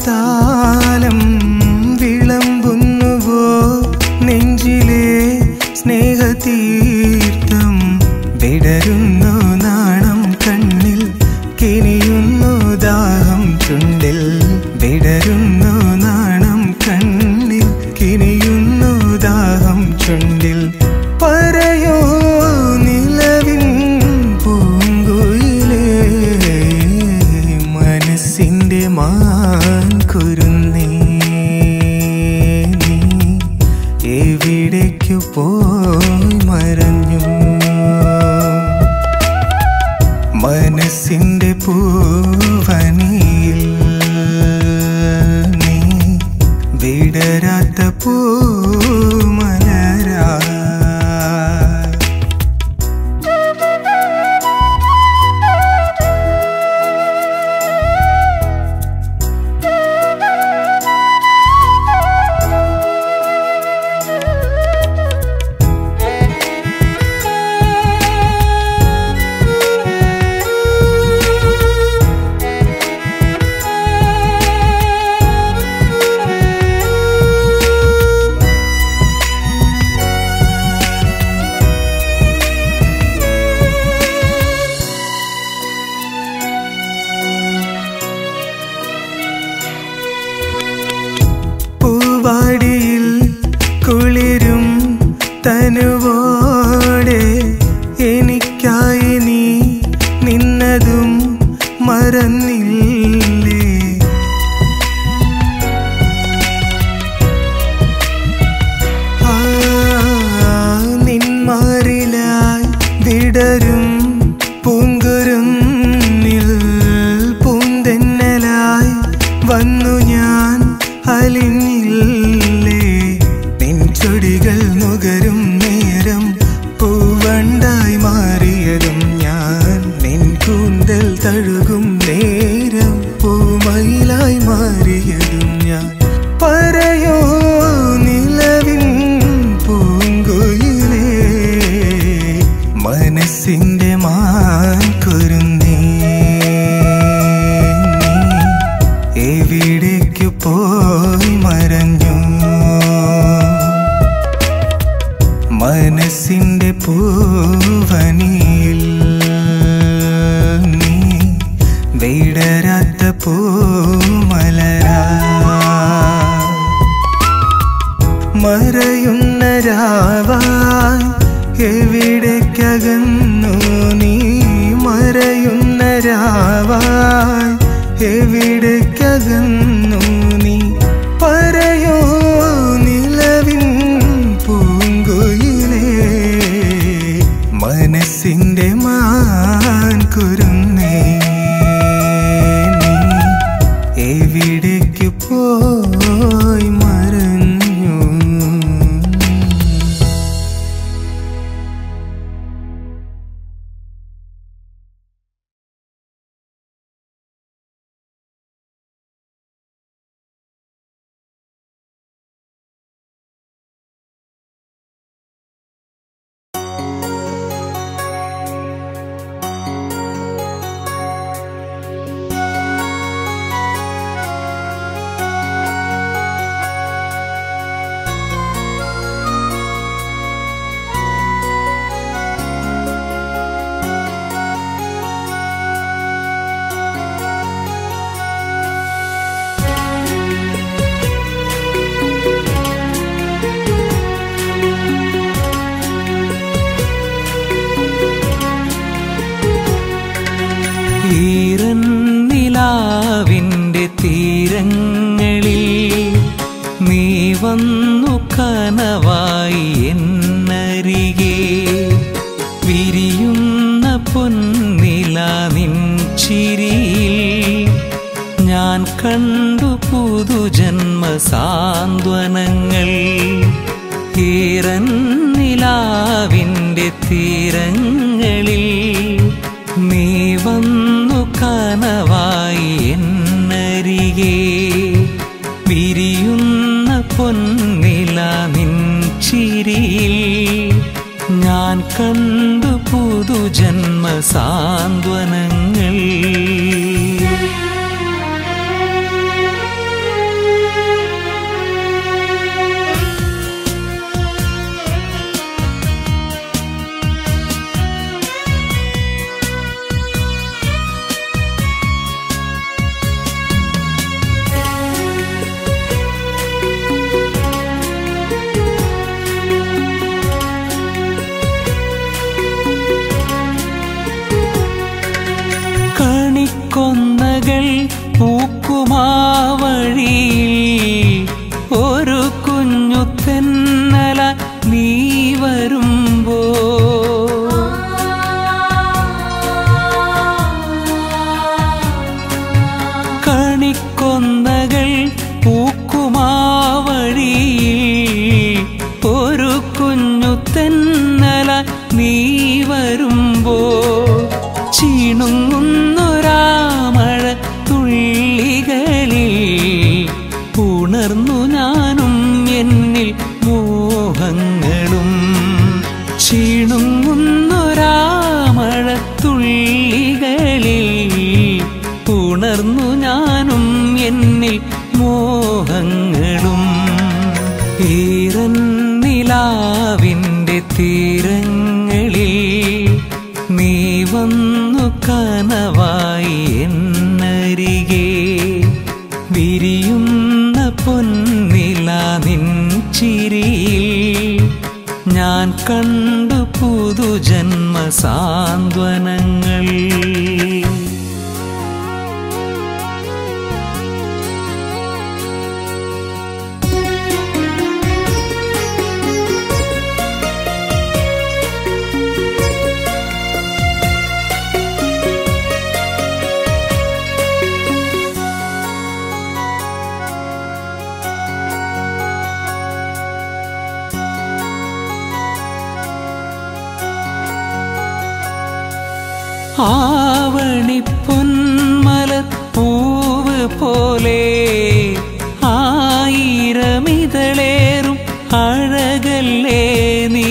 [SPEAKER 4] താലം വിളമ്പുന്നുവോ നെഞ്ചിലെ സ്നേഹതീർത്ഥം വിടരുന്നു നാണം കണ്ണിൽ കിനിയുന്നു ദാഹം ചുണ്ടിൽ വിടരുന്നു നാണം കണ്ണിൽ കിനിയുന്നു ദാഹം ചുണ്ടിൽ പറയോ നിലവിൻ പൂങ്കുയിലേ മനസ്സിൻ്റെ മാൻകുരുന്നേ നീ എവിടേക്കു പോയി മറഞ്ഞു മനസ്സിൻ്റെ പൂവനിയിൽ നീ വിടരാത്ത പൂമലരാ വാടിയിൽ കുളിരും തനുവോടെ എനിക്കായി നീ നിന്നതും മറന്നില്ലേ നിന്മാറിലായി വിടരും പൂങ്കുരുന്നിൽ പൂന്തെന്നലായി വന്നു ഞാൻ അലിഞ്ഞില്ലേ നിൻ ചൊടികൾ നുകരും നേരം പൂവണ്ടായി മാറിയതും ഞാൻ നിൻ കൂന്തൽ തഴുകും നേരം പൂമയിലായി മാറിയതും ഞാൻ പറയോ നിലവിൻ പൂങ്കുയിലേ മനസ്സിൻ്റെ മാൻകുരുന്നേ എവിടേക്കു പോയി മറഞ്ഞു മനസ്സിൻ്റെ പൂവനിയിൽ നീ വിടരാത്ത പൂമലരാ മറയുന്ന രാവായി എവിടേക്കകന്നു നീ മറയുന്ന രാവായി എവിടേക്കകന്നു നീ പറയോ നിലവിൻ പൂങ്കുയിലേ മനസ്സിൻ്റെ മാൻകുരുന്നേ നീ എവിടേക്കു പോയി മറഞ്ഞു
[SPEAKER 3] ഈറന്നിലാവിൻ്റെ തീരങ്ങളിൽ നീ വന്നു കനവായി എന്നരികെ വിരിയുന്ന പൊന്നിലാവിൻ ചിരിയിൽ ഞാൻ കണ്ടു പുതുജന്മ സാന്ത്വനങ്ങൾ ഈറന്നിലാവിൻ്റെ തീരങ്ങളിൽ നീ വന്നു കനവായി എന്നരികെ വിരിയുന്ന പൊന്നിലാവിൻ ചിരിയിൽ ഞാൻ കണ്ടു പുതുജന്മ സാന്ത്വനങ്ങൾ
[SPEAKER 5] പൂക്കൾ പൂക്കുമാവഴിയിൽ ഒരു കുഞ്ഞു തെന്നല നീ വരുമ്പോ ചീണുങ്ങുന്നൊരാമഴ തുള്ളികളിൽ ഉണർന്നു ഞാനും എന്നിൽ മോഹങ്ങളും ചീണുങ്ങുന്നൊരാമഴ തുള്ളികളിൽ ഉണർന്നു ഞാനും എന്നിൽ മോഹങ്ങളും ഈറന്നിലാവിൻ്റെ തീരങ്ങളിൽ നീ വന്നു കനവായി എന്നരികെ വിരിയുന്ന പൊന്നില നിൻ ചിരിയിൽ ഞാൻ കണ്ടു പുതുജന്മ സാന്ത്വനങ്ങൾ ആവണിപ്പൊന്മലപ്പൂവ് പോലെ ആയിരമിതളേറും അഴകല്ലേ നീ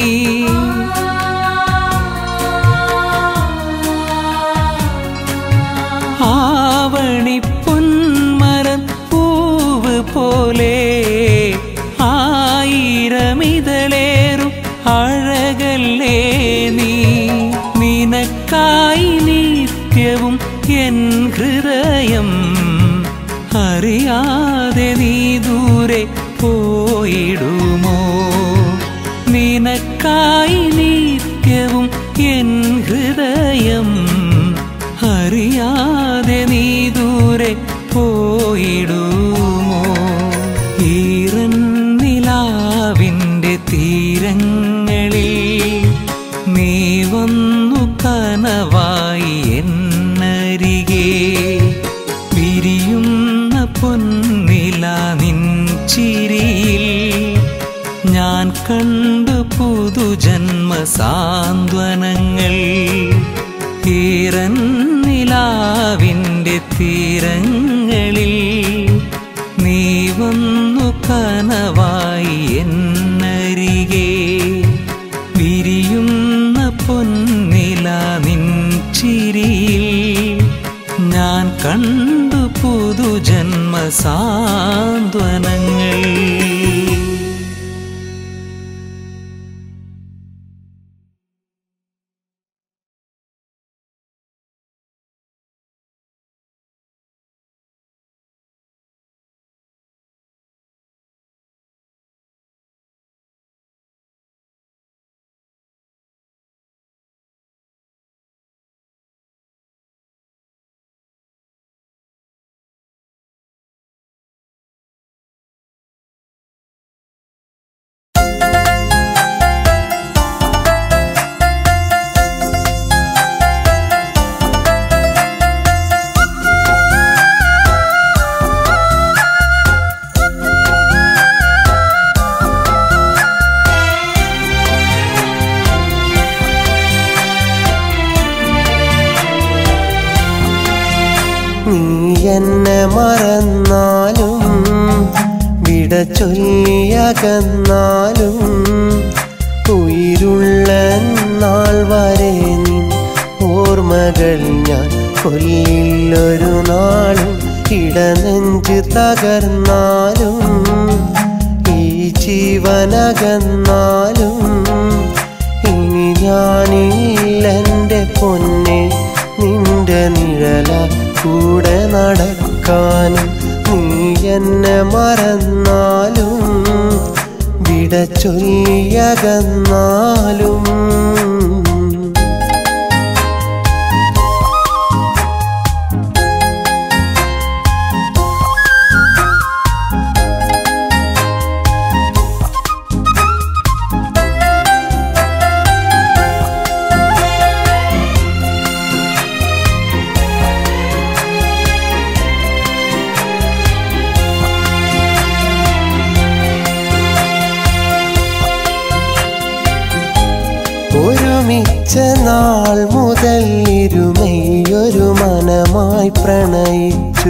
[SPEAKER 5] ആവണിപ്പൊന്മലപ്പൂവ് പോലെ ആയിരമിതളേറും അഴകല്ലേ നീ നിനക്കായി നിത്യവും എൻ ഹൃദയം അറിയാതെ നീ ദൂരെ പോയിടുമോ നിനക്കായി നിത്യവും എൻ ഹൃദയം അറിയാതെ നീ ദൂരെ പോയിടുമോ ഈറന്നിലാവിൻ്റെ തീരങ്ങളിൽ നീ വന്നു കനവായി എന്നരികെ വിരിയുന്ന പൊന്നില നിൻ ചിരിയിൽ ഞാൻ കണ്ടു പുതുജന്മ സാന്ത്വനങ്ങൾ ഈറന്നിലാവിൻ്റെ തീരങ്ങളിൽ നീ വന്നു കനവായി എന്നരികെ വിരിയുന്ന പൊന്നില നിൻ ചിരിയിൽ ഞാൻ കണ്ടു പുതുജന്മ സാന്ത്വനങ്ങൾ
[SPEAKER 1] എന്നെ മറന്നാലും വിട ചൊല്ലിയകന്നാലും ഉயிருള്ള നാൾ വരെ നിൻ ഓർമ്മകൾ ഞാൻ കൊല്ലില്ലൊരു നാളും ഇടനെഞ്ച് തകർന്നാലും ഈ ജീവനകന്നാലും ഇനി ഞാനില്ലെൻ്റെ പൊന്നെ നിന്റെ നിഴല കൂടെ നടക്കാനും നീ എന്നെ മറന്നാലും വിട ചൊല്ലിയകന്നാലും ഒരുമിച്ച നാൾ മുതൽ ഇരുമയൊരു മനമായി പ്രണയിച്ചു.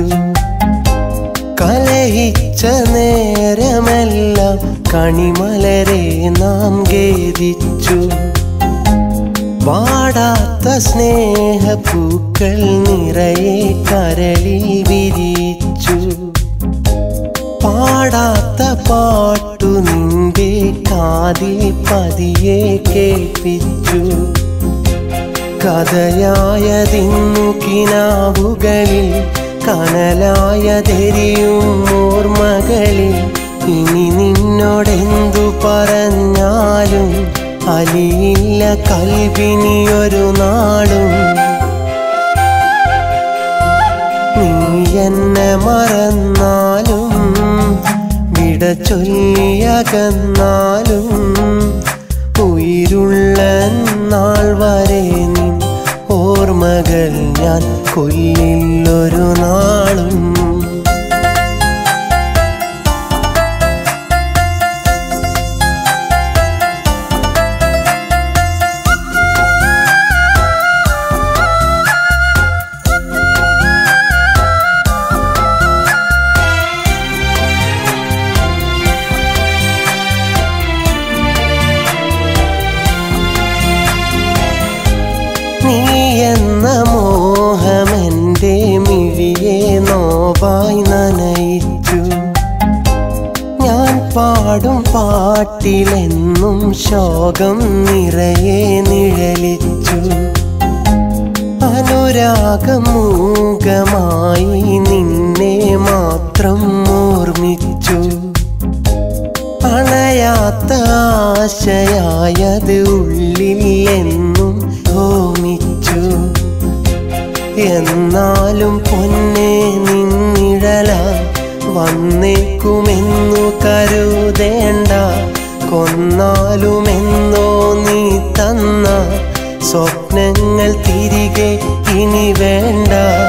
[SPEAKER 1] കലഹിച്ച നേരമെല്ലാം കണിമലരെ നാം ഖേദിച്ചു. വാടാത്ത സ്നേഹപ്പൂക്കൾ നിറയെ കരളിൽ വിരിച്ചു. പാടാത്ത പാട്ടു നിന്റെ കാതിൽ പതിയെ കേൾപ്പിച്ചു. കഥയായതിന്നു കിനാവുകളിൽ കനലായതെരിയും ഓർമ്മകളിൽ. ഇനി നിന്നോടെന്തു പറഞ്ഞാലും അലിയില്ല കൽബിനിയൊരു നാളും. നീ എന്നെ മറന്നാലും വിട ചൊല്ലിയകന്നാലും ഉயிருള്ള നാൾ വരെ നിൻ ഓർമ്മകൾ ഞാൻ കൊല്ലില്ലൊരു നാളും. നീ എന്ന മോഹമെൻ്റെ മിഴിയെ നോവായി നനയിച്ചു. ഞാൻ പാടും പാട്ടിലെന്നും ശോകം നിറയെ നിഴലിച്ചു. അനുരാഗം മൂകമായി നിന്നെ മാത്രം ഓർമ്മിച്ചു. അണയാത്ത ആശയായത് ഉള്ളിൽ എന്നും ഹോമിച്ചു. എന്നാലും പൊന്നെ നിന്നിഴല വന്നേക്കുമെന്നു കരുതേണ്ട. കൊന്നാലുമെന്നോ നീ തന്ന സ്വപ്നങ്ങൾ തിരികെ ഇനി വേണ്ട.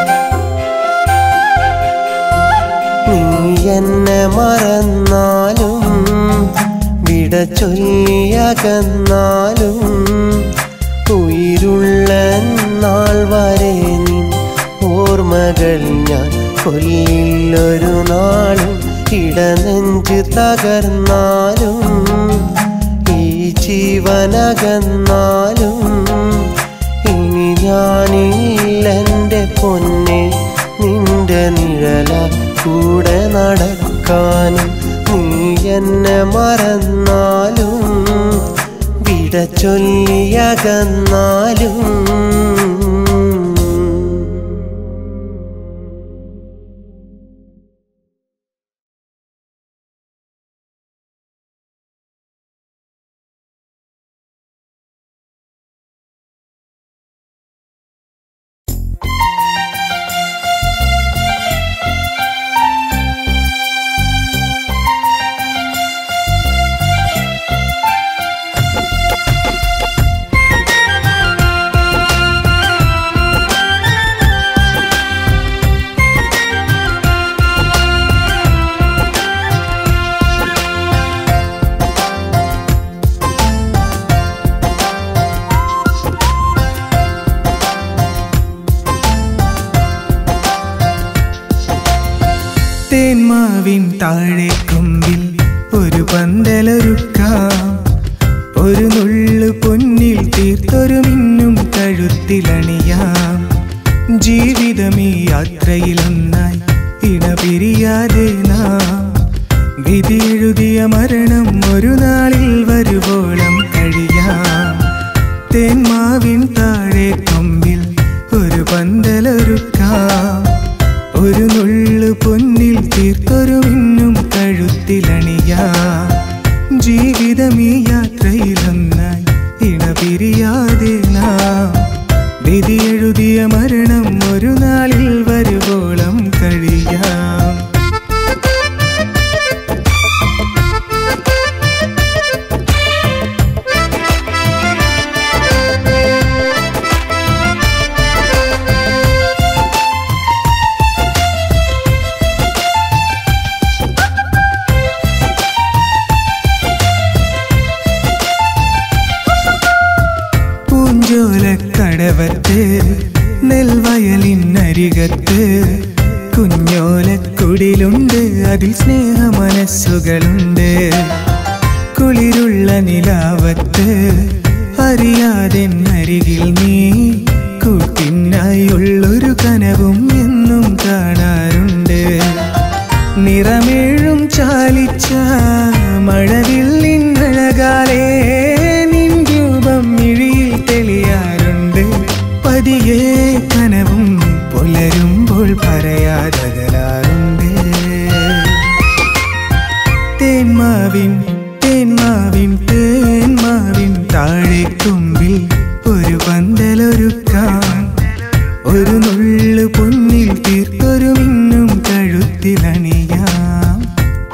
[SPEAKER 1] നീ എന്നെ മറന്നാലും വിട ചൊല്ലിയകന്നാലും ഉயிருള്ള നാൾ വരെ നിൻ ഓർമ്മകൾ ഞാൻ കൊല്ലില്ലൊരു നാളും. ഇടനെഞ്ച് തകർന്നാലും ഈ ജീവനകന്നാലും ഇനി ഞാനില്ലെൻ്റെ പൊന്നെ നിന്റെ നിഴല കൂടെ നടക്കാനും. നീ എന്നെ മറന്നാലും വിട ചൊല്ലിയകന്നാലും.
[SPEAKER 4] തേന്മാവിൻ താഴെ കൊമ്പിൽ ഒരു പന്തലൊരുക്കാം. ഒരു നുള്ളു പൊന്നിൽ തീർത്തൊരു മിന്നും കഴുത്തിലണിയാം. ജീവിതമീ യാത്രയിലൊന്നായി ഇണപിരിയാതെ നാം. വിധിയെഴുതിയ മരണം ഒരു നാളിൽ വരുവോളം കഴിയാം. തേന്മാവിൻ താഴെ കൊമ്പിൽ ഒരു പന്തലൊരുക്കാം. ഒരു നുള്ളു പൊന്നിൽ തീർത്തൊരു മിന്നും കഴുത്തിലണിയാം. ജീവിതമീ യാത്രയിലൊന്നായി ഇണപിരിയാതെ നാം. വിധിയെഴുതിയ മരണം ഒരു നാളിൽ വരുവോളം കഴിയാം. സ്നേഹ മനസ്സുകളുണ്ട്. കുളിരുള്ള നിലാവത്ത് അറിയാതെ അരികിൽ നീ കൂട്ടിനായുള്ളൊരു കനവും എന്നും കാണാറുണ്ട്. നിറമേഴും ചാലിച്ച മഴവില്ലിന്നഴകാലേ നിൻ രൂപം മിഴിയിൽ തെളിയാറുണ്ട്. പതിയെ കനവും പുലരുമ്പോൾ പറയാതകലാറുണ്ട്. തേന്മാവിൻ തേന്മാവിൻ തേന്മാവിൻ താഴെക്കൊമ്പിൽ ഒരു പന്തലൊരുക്കാം. ഒരു നുള്ളു പൊന്നിൽ തീർത്തൊരു മിന്നും കഴുത്തിലണിയാം.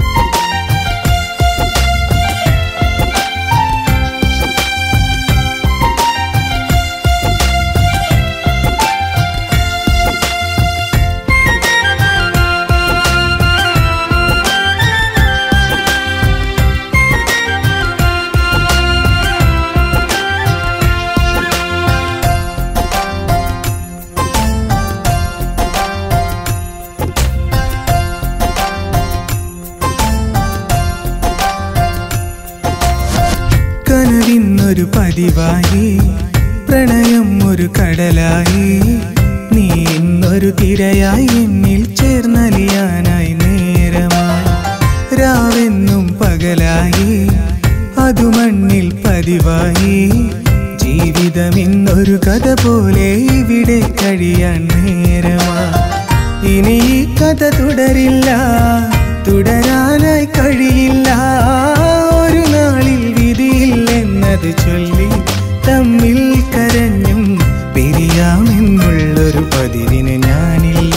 [SPEAKER 4] കനവിന്നൊരു പതിവായി പ്രണയം ഒരു കടലായി നീ ഇന്നൊരു തിരയായി എന്നിൽ ചേർന്നലിയാനായി നേരമായി. രാവെന്നും പകലായി അതു മണ്ണിൽ പതിവായി ജീവിതം ഇന്നൊരു കഥ പോലെ ഇവിടെ കഴിയാൻ നേരമായി. ഇനി ഈ കഥ തുടരില്ല, തുടരാനായി കഴിയില്ല. ഒരു നാളിൽ വിധിയില്ലെന്നത് ചൊല്ലി തമ്മിൽ കരഞ്ഞും പിരിയാമെന്നുള്ളൊരു പതിവിന് ഞാനില്ല.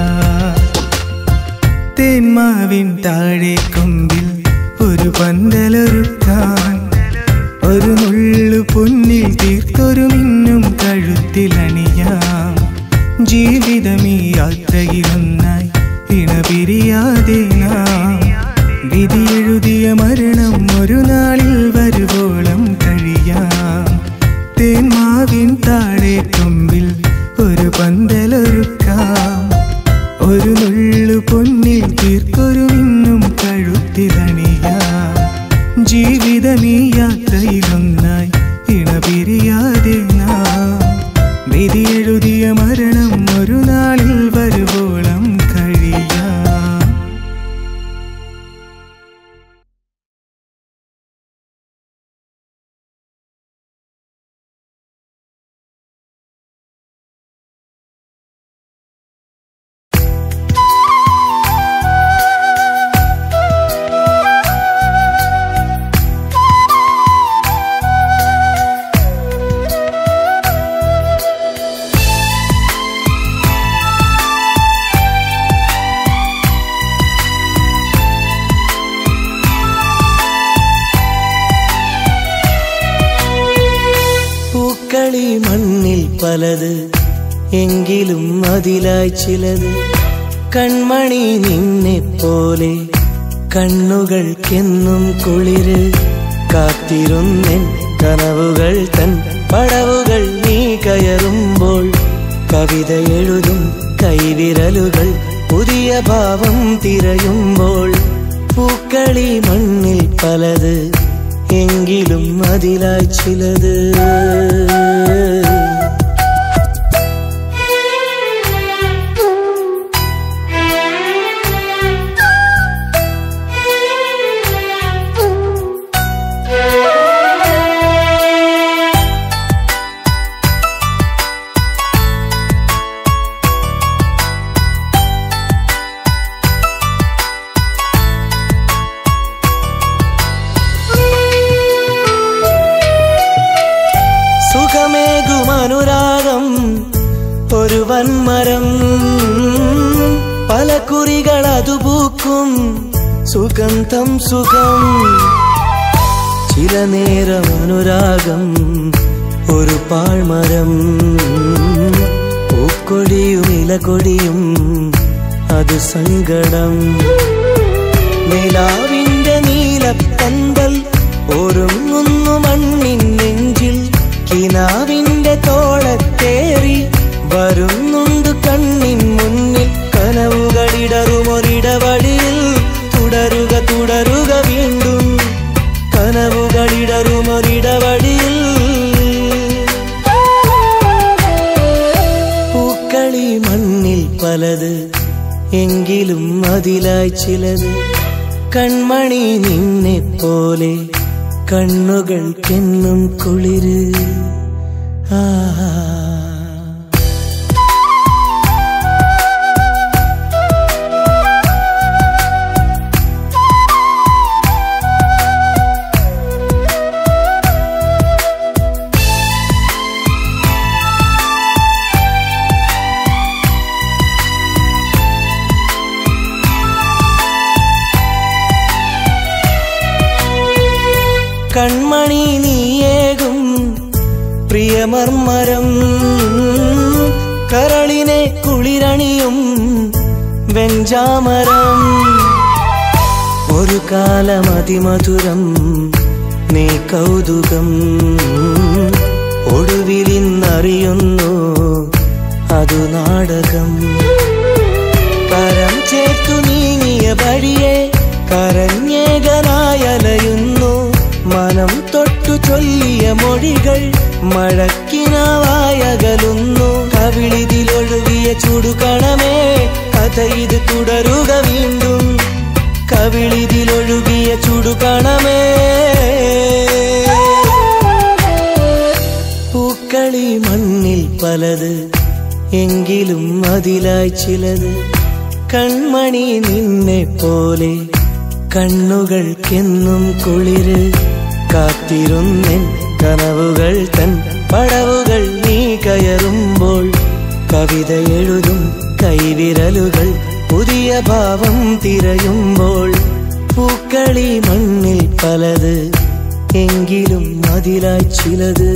[SPEAKER 4] തേന്മാവിൻ താഴെ കൊമ്പിൽ ഒരു പന്തലൊരുക്കാൻ. ഒരു നുള്ളു പൊന്നിൽ തീർത്തൊരു മിന്നും കഴുത്തിലണിയാം. ജീവിതമീ യാത്രയിലൊന്നായി ഇണപിരിയാതെ നാം. വിധിയെഴുതിയ മരണം ഒരു നാളിൽ വരുവോളം കഴിയാം. തേന്മാവിൻ താഴെ കൊമ്പിൽ ഒരു പന്തലൊരുക്കാം. ഒരു നുള്ളു പൊന്നിൽ തീർത്തൊരു മിന്നും കഴുത്തിലണിയാം. ജീവിതമീ യാത്രയിലൊന്നായി ഇണപിരിയാതെ നാം. വിധിയെഴുതിയ മരണം ഒരു നാളിൽ വരുവോളം കഴിയാം.
[SPEAKER 3] മണ്ണിൽ പലത് എങ്കിലും അതിലായി ചിലത്. കൺമണി നിന്നെ പോലെ കണ്ണുകൾക്കെന്നും കുളിര്. കാത്തിരുന്നെൻ കനവുകൾ തൻ പടവുകൾ നീ കയറുമ്പോൾ. കവിത എഴുതും കൈവിരലുകൾ പുതിയ ഭാവം തിരയുമ്പോൾ. പൂക്കളി മണ്ണിൽ പലത് എങ്കിലും അതിലായി ചിലത്. സുഖമേകുമനുരാഗം ഒരു വൻമരം. പല കുറികൾ അതു പൂക്കും സുഗന്ധം സുഖം. ചില നേരം അനുരാഗം ഒരു പാഴ്മരം. പൂക്കൊടിയും ഇലകൊടിയും അത് സങ്കടം. നിലാവിന്റെ നീലപ്പന്തൽ ഒരുങ്ങുന്നു മണ്ണിൻ നെഞ്ചിൽ. കിനാവിന്റെ തോളത്തേറി വരുന്നുണ്ട് കണ്ണിൻ മുന്നിൽ. കനവുകളിടറുമൊരിടവഴിയിൽ അതിലായി ചിലത്. കൺമണി നിന്നെ പോലെ കണ്ണുകൾക്കെന്നും കുളിര്. കൺമണി നീയേകും പ്രിയമർമരം, കരളിനെ കുളിരണിയും വെഞ്ചാമരം. ഒരു കാലമതിമധുരം നീ കൗതുകം, ഒടുവിലിന്നറിയുന്നു അതു നാടകം. കരം ചേർത്തു നീങ്ങിയ വഴിയെ കരഞ്ഞേകനായലയുന്നു. മനം തൊട്ടു ചൊല്ലിയ മൊഴികൾ മഴക്കിനാവായകലുന്നു. കവിളിതിലൊഴുകിയ ചുടുകണമേ കഥ ഇത് തുടരുക വീണ്ടും. കവിളിതിലൊഴുകിയ ചുടുകണമേ. പൂക്കളി മണ്ണിൽ പലത്, എങ്കിലും അതിലായി ചിലത്. കൺമണി നിന്നെ പോലെ കണ്ണുകൾക്കെന്നും കുളിര്. കാത്തിരുന്നെൻ കനവുകൾ തൻ പടവുകൾ നീ കയറുമ്പോൾ, കവിത എഴുതും കൈവിരലുകൾ പുതിയ ഭാവം തിരയുമ്പോൾ. പൂക്കളി മണ്ണിൽ പലത്, എങ്കിലും അതിലായി ചിലത്.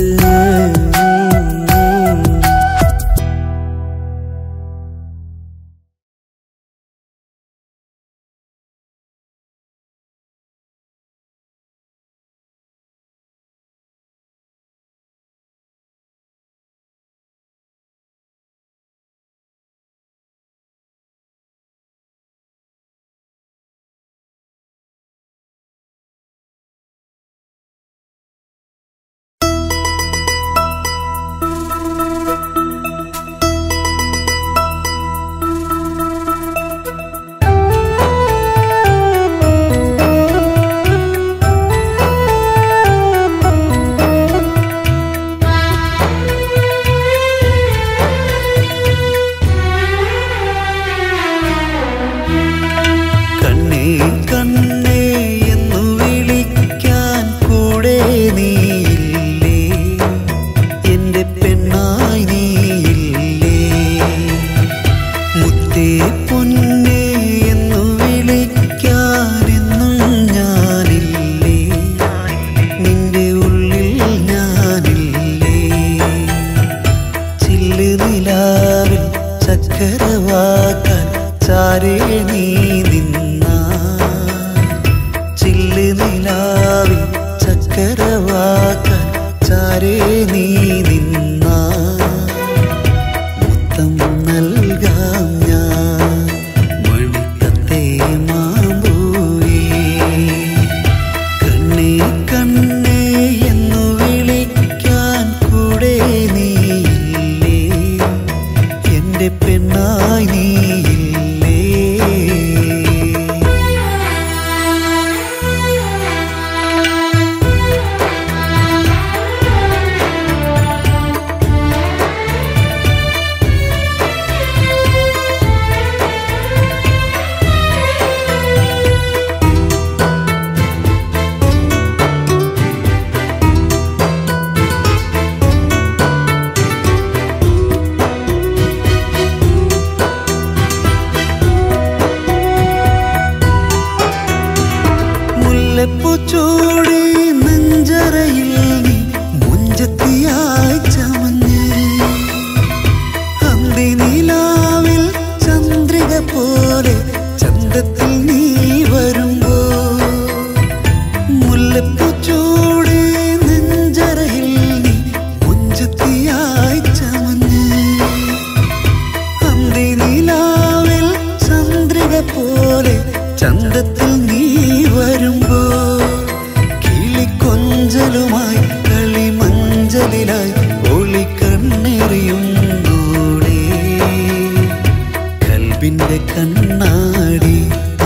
[SPEAKER 3] കൽബിന്റെ കണ്ണാടി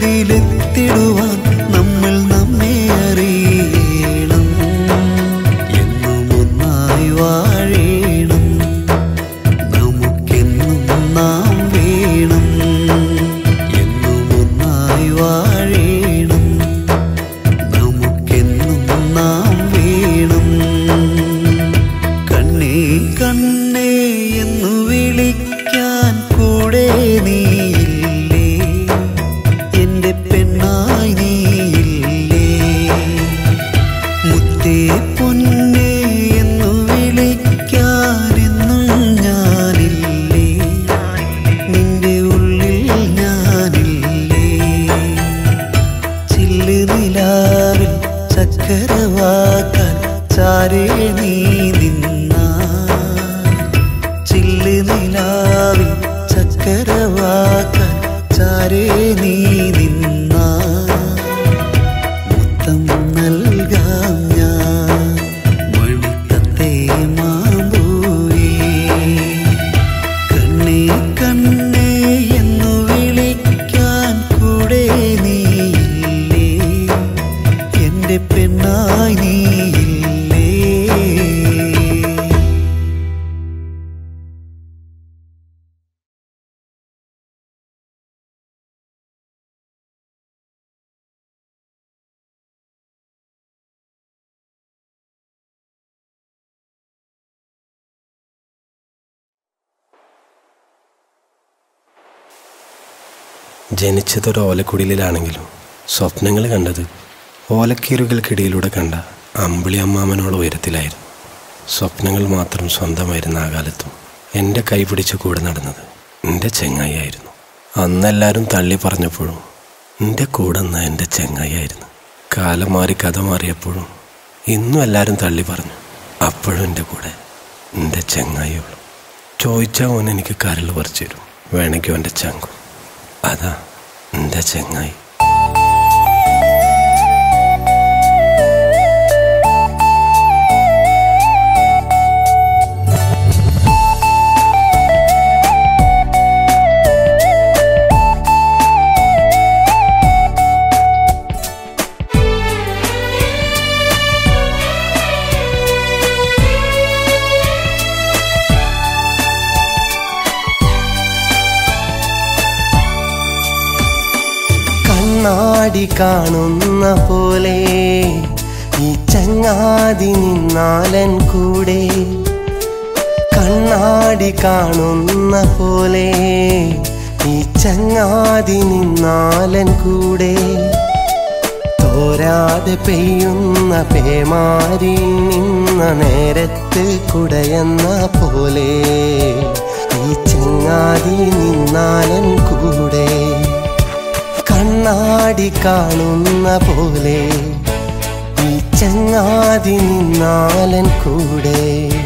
[SPEAKER 3] അതിലെത്തിടുവാൻ നമ്മൾ നമ്മെ അറിയണം. എന്നും ഒന്നായി വാഴണം, നമുക്കെന്നും നാം വേണം. എന്നും ഒന്നായി വാഴണം, നമുക്കെന്നും നാം വേണം. കണ്ണേ കണ്ണേ എന്നു വിളിക്കാൻ കൂടെ നീയില്ലേ, എന്റെ പെണ്ണായി നീയില്ലേ. മുത്തേ പൊന്നേ എന്നു വിളിക്കാനെന്നും ഞാനില്ലേ, നിന്റെ ഉള്ളിൽ ഞാനില്ലേ. ചില്ല് നിലാവിൽ ചക്കരവാക്കാൻ ചാരേ നീ നിന്നാ, ചില്ല് നിലാവിൽ ചക്കരവാക്കാൻ ചാരേ നീ നിന്നാ. മുത്തം നൽകാം ഞാൻ മണിത്തത്തെ മാമ്പൂവേ. കണ്ണേ കണ്ണേ എന്നു വിളിക്കാൻ കൂടെ നീയില്ലേ, എന്റെ പെണ്ണായി നീയില്ലേ.
[SPEAKER 1] ജനിച്ചതൊരു ഓലക്കുടിലാണെങ്കിലും സ്വപ്നങ്ങൾ കണ്ടത് ഓലക്കീറുകൾക്കിടയിലൂടെ കണ്ട അമ്പിളി അമ്മാമനോട് ഉയരത്തിലായിരുന്നു. സ്വപ്നങ്ങൾ മാത്രം സ്വന്തമായിരുന്ന ആ കാലത്തും എൻ്റെ കൈ പിടിച്ച് കൂടെ നടന്നത് എൻ്റെ ചെങ്ങായിയായിരുന്നു. അന്നെല്ലാവരും തള്ളി പറഞ്ഞപ്പോഴും എൻ്റെ കൂടെ നിന്ന എൻ്റെ ചെങ്ങായിയായിരുന്നു. കാലം മാറി കഥ മാറിയപ്പോഴും ഇന്നും എല്ലാവരും തള്ളി പറഞ്ഞു, അപ്പോഴും എൻ്റെ കൂടെ എൻ്റെ ചെങ്ങായിയുള്ളൂ. ചോദിച്ചാൽ ഓൻ എനിക്ക് കരൾ പറിച്ചു തരും, വേണമെങ്കിൽ എൻ്റെ ചങ്കും. അതാ എൻ്റെ ചെങ്ങായി. കണ്ണാടി കാണുന്ന പോലെ ഈ ചങ്ങാതി നിന്നാലൻ കൂടെ, കണ്ണാടി കാണുന്ന പോലെ ഈ ചങ്ങാതി നിന്നാലൻ കൂടെ. തോരാതെ പെയ്യുന്ന പേമാരിൽ നിന്ന നേരത്ത് കുടയെന്ന പോലെ ഈ ചങ്ങാതി നിന്നാലൻ കൂടെ. കണ്ണാടി കാണുന്ന പോലെ ഈ ചങ്ങാതി നിന്നാലൻ കൂടെ.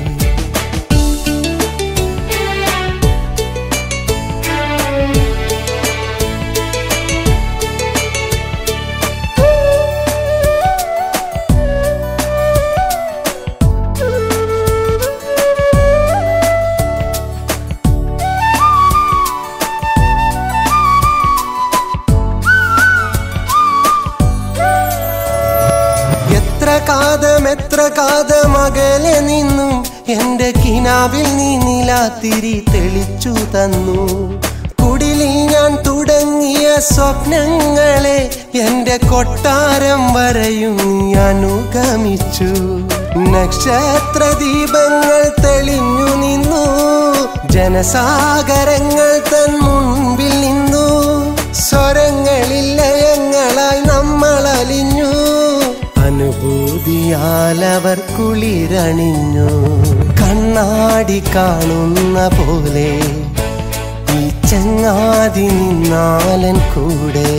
[SPEAKER 1] എത്ര കാതം അകലെ നിന്നും എന്റെ കിനാവിൽ നീ നിലാത്തിരി തെളിച്ചു തന്നു. കുടിലിൽ ഞാൻ തുടങ്ങിയ സ്വപ്നങ്ങളെ എന്റെ കൊട്ടാരം വരെയും നീ അനുഗമിച്ചു. നക്ഷത്ര ദീപങ്ങൾ തെളിഞ്ഞു നിന്നു, ജനസാഗരങ്ങൾ തൻ മുൻപിൽ നിന്നു. സ്വരങ്ങളിൽ ലയങ്ങളായി നമ്മൾ അലിഞ്ഞു, അനുഭൂതിയാൽ അവർ കുളിരണിഞ്ഞു. കണ്ണാടി കാണുന്ന പോലെ ഈ ചങ്ങാതി നിന്നാലൻ കൂടെ.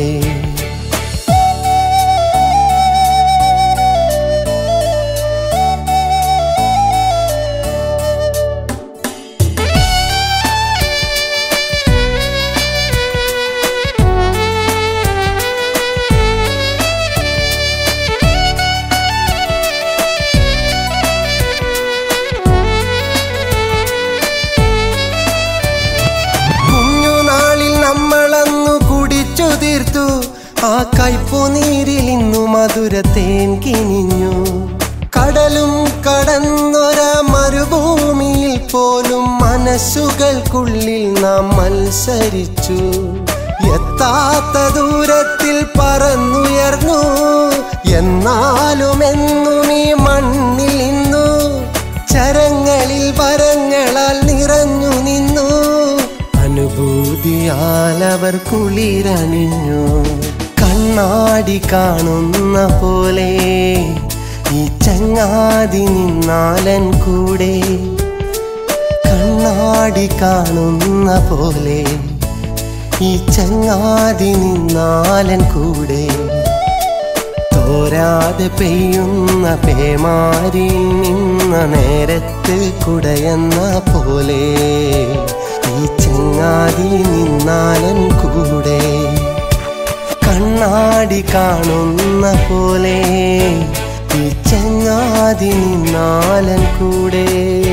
[SPEAKER 3] ആ കയ്പുനീരിൽ ഇന്നു മധുരത്തേൻ കിനിഞ്ഞു. കടലും കടന്നൊര മരുഭൂമിയിൽ പോലും മനസ്സുകൾക്കുള്ളിൽ നാം മത്സരിച്ചു. എത്താത്ത ദൂരത്തിൽ പറന്നുയർന്നു, എന്നാലും എന്നും ഈ മണ്ണിൽ നിന്നു. ചരങ്ങളിൽ വരങ്ങളാൽ നിറഞ്ഞു നിന്നു, അനുഭൂതിയാൽ അവർ കുളിരണിഞ്ഞു. കണ്ണാടി കാണുന്ന പോലെ ഈ ചങ്ങാതി നിന്നാലൻ കൂടെ. കണ്ണാടി കാണുന്ന പോലെ ഈ ചങ്ങാതി നിന്നാലൻ കൂടെ. തോരാതെ പെയ്യുന്ന പേമാരിൽ നിന്ന നേരത്ത് കുടയെന്ന പോലെ ഈ ചങ്ങാതി നിന്നാലൻ കൂടെ. കണ്ണാടി കാണുന്ന പോലെ ഈ ചങ്ങാതി നിന്നാലൻ കൂടെ.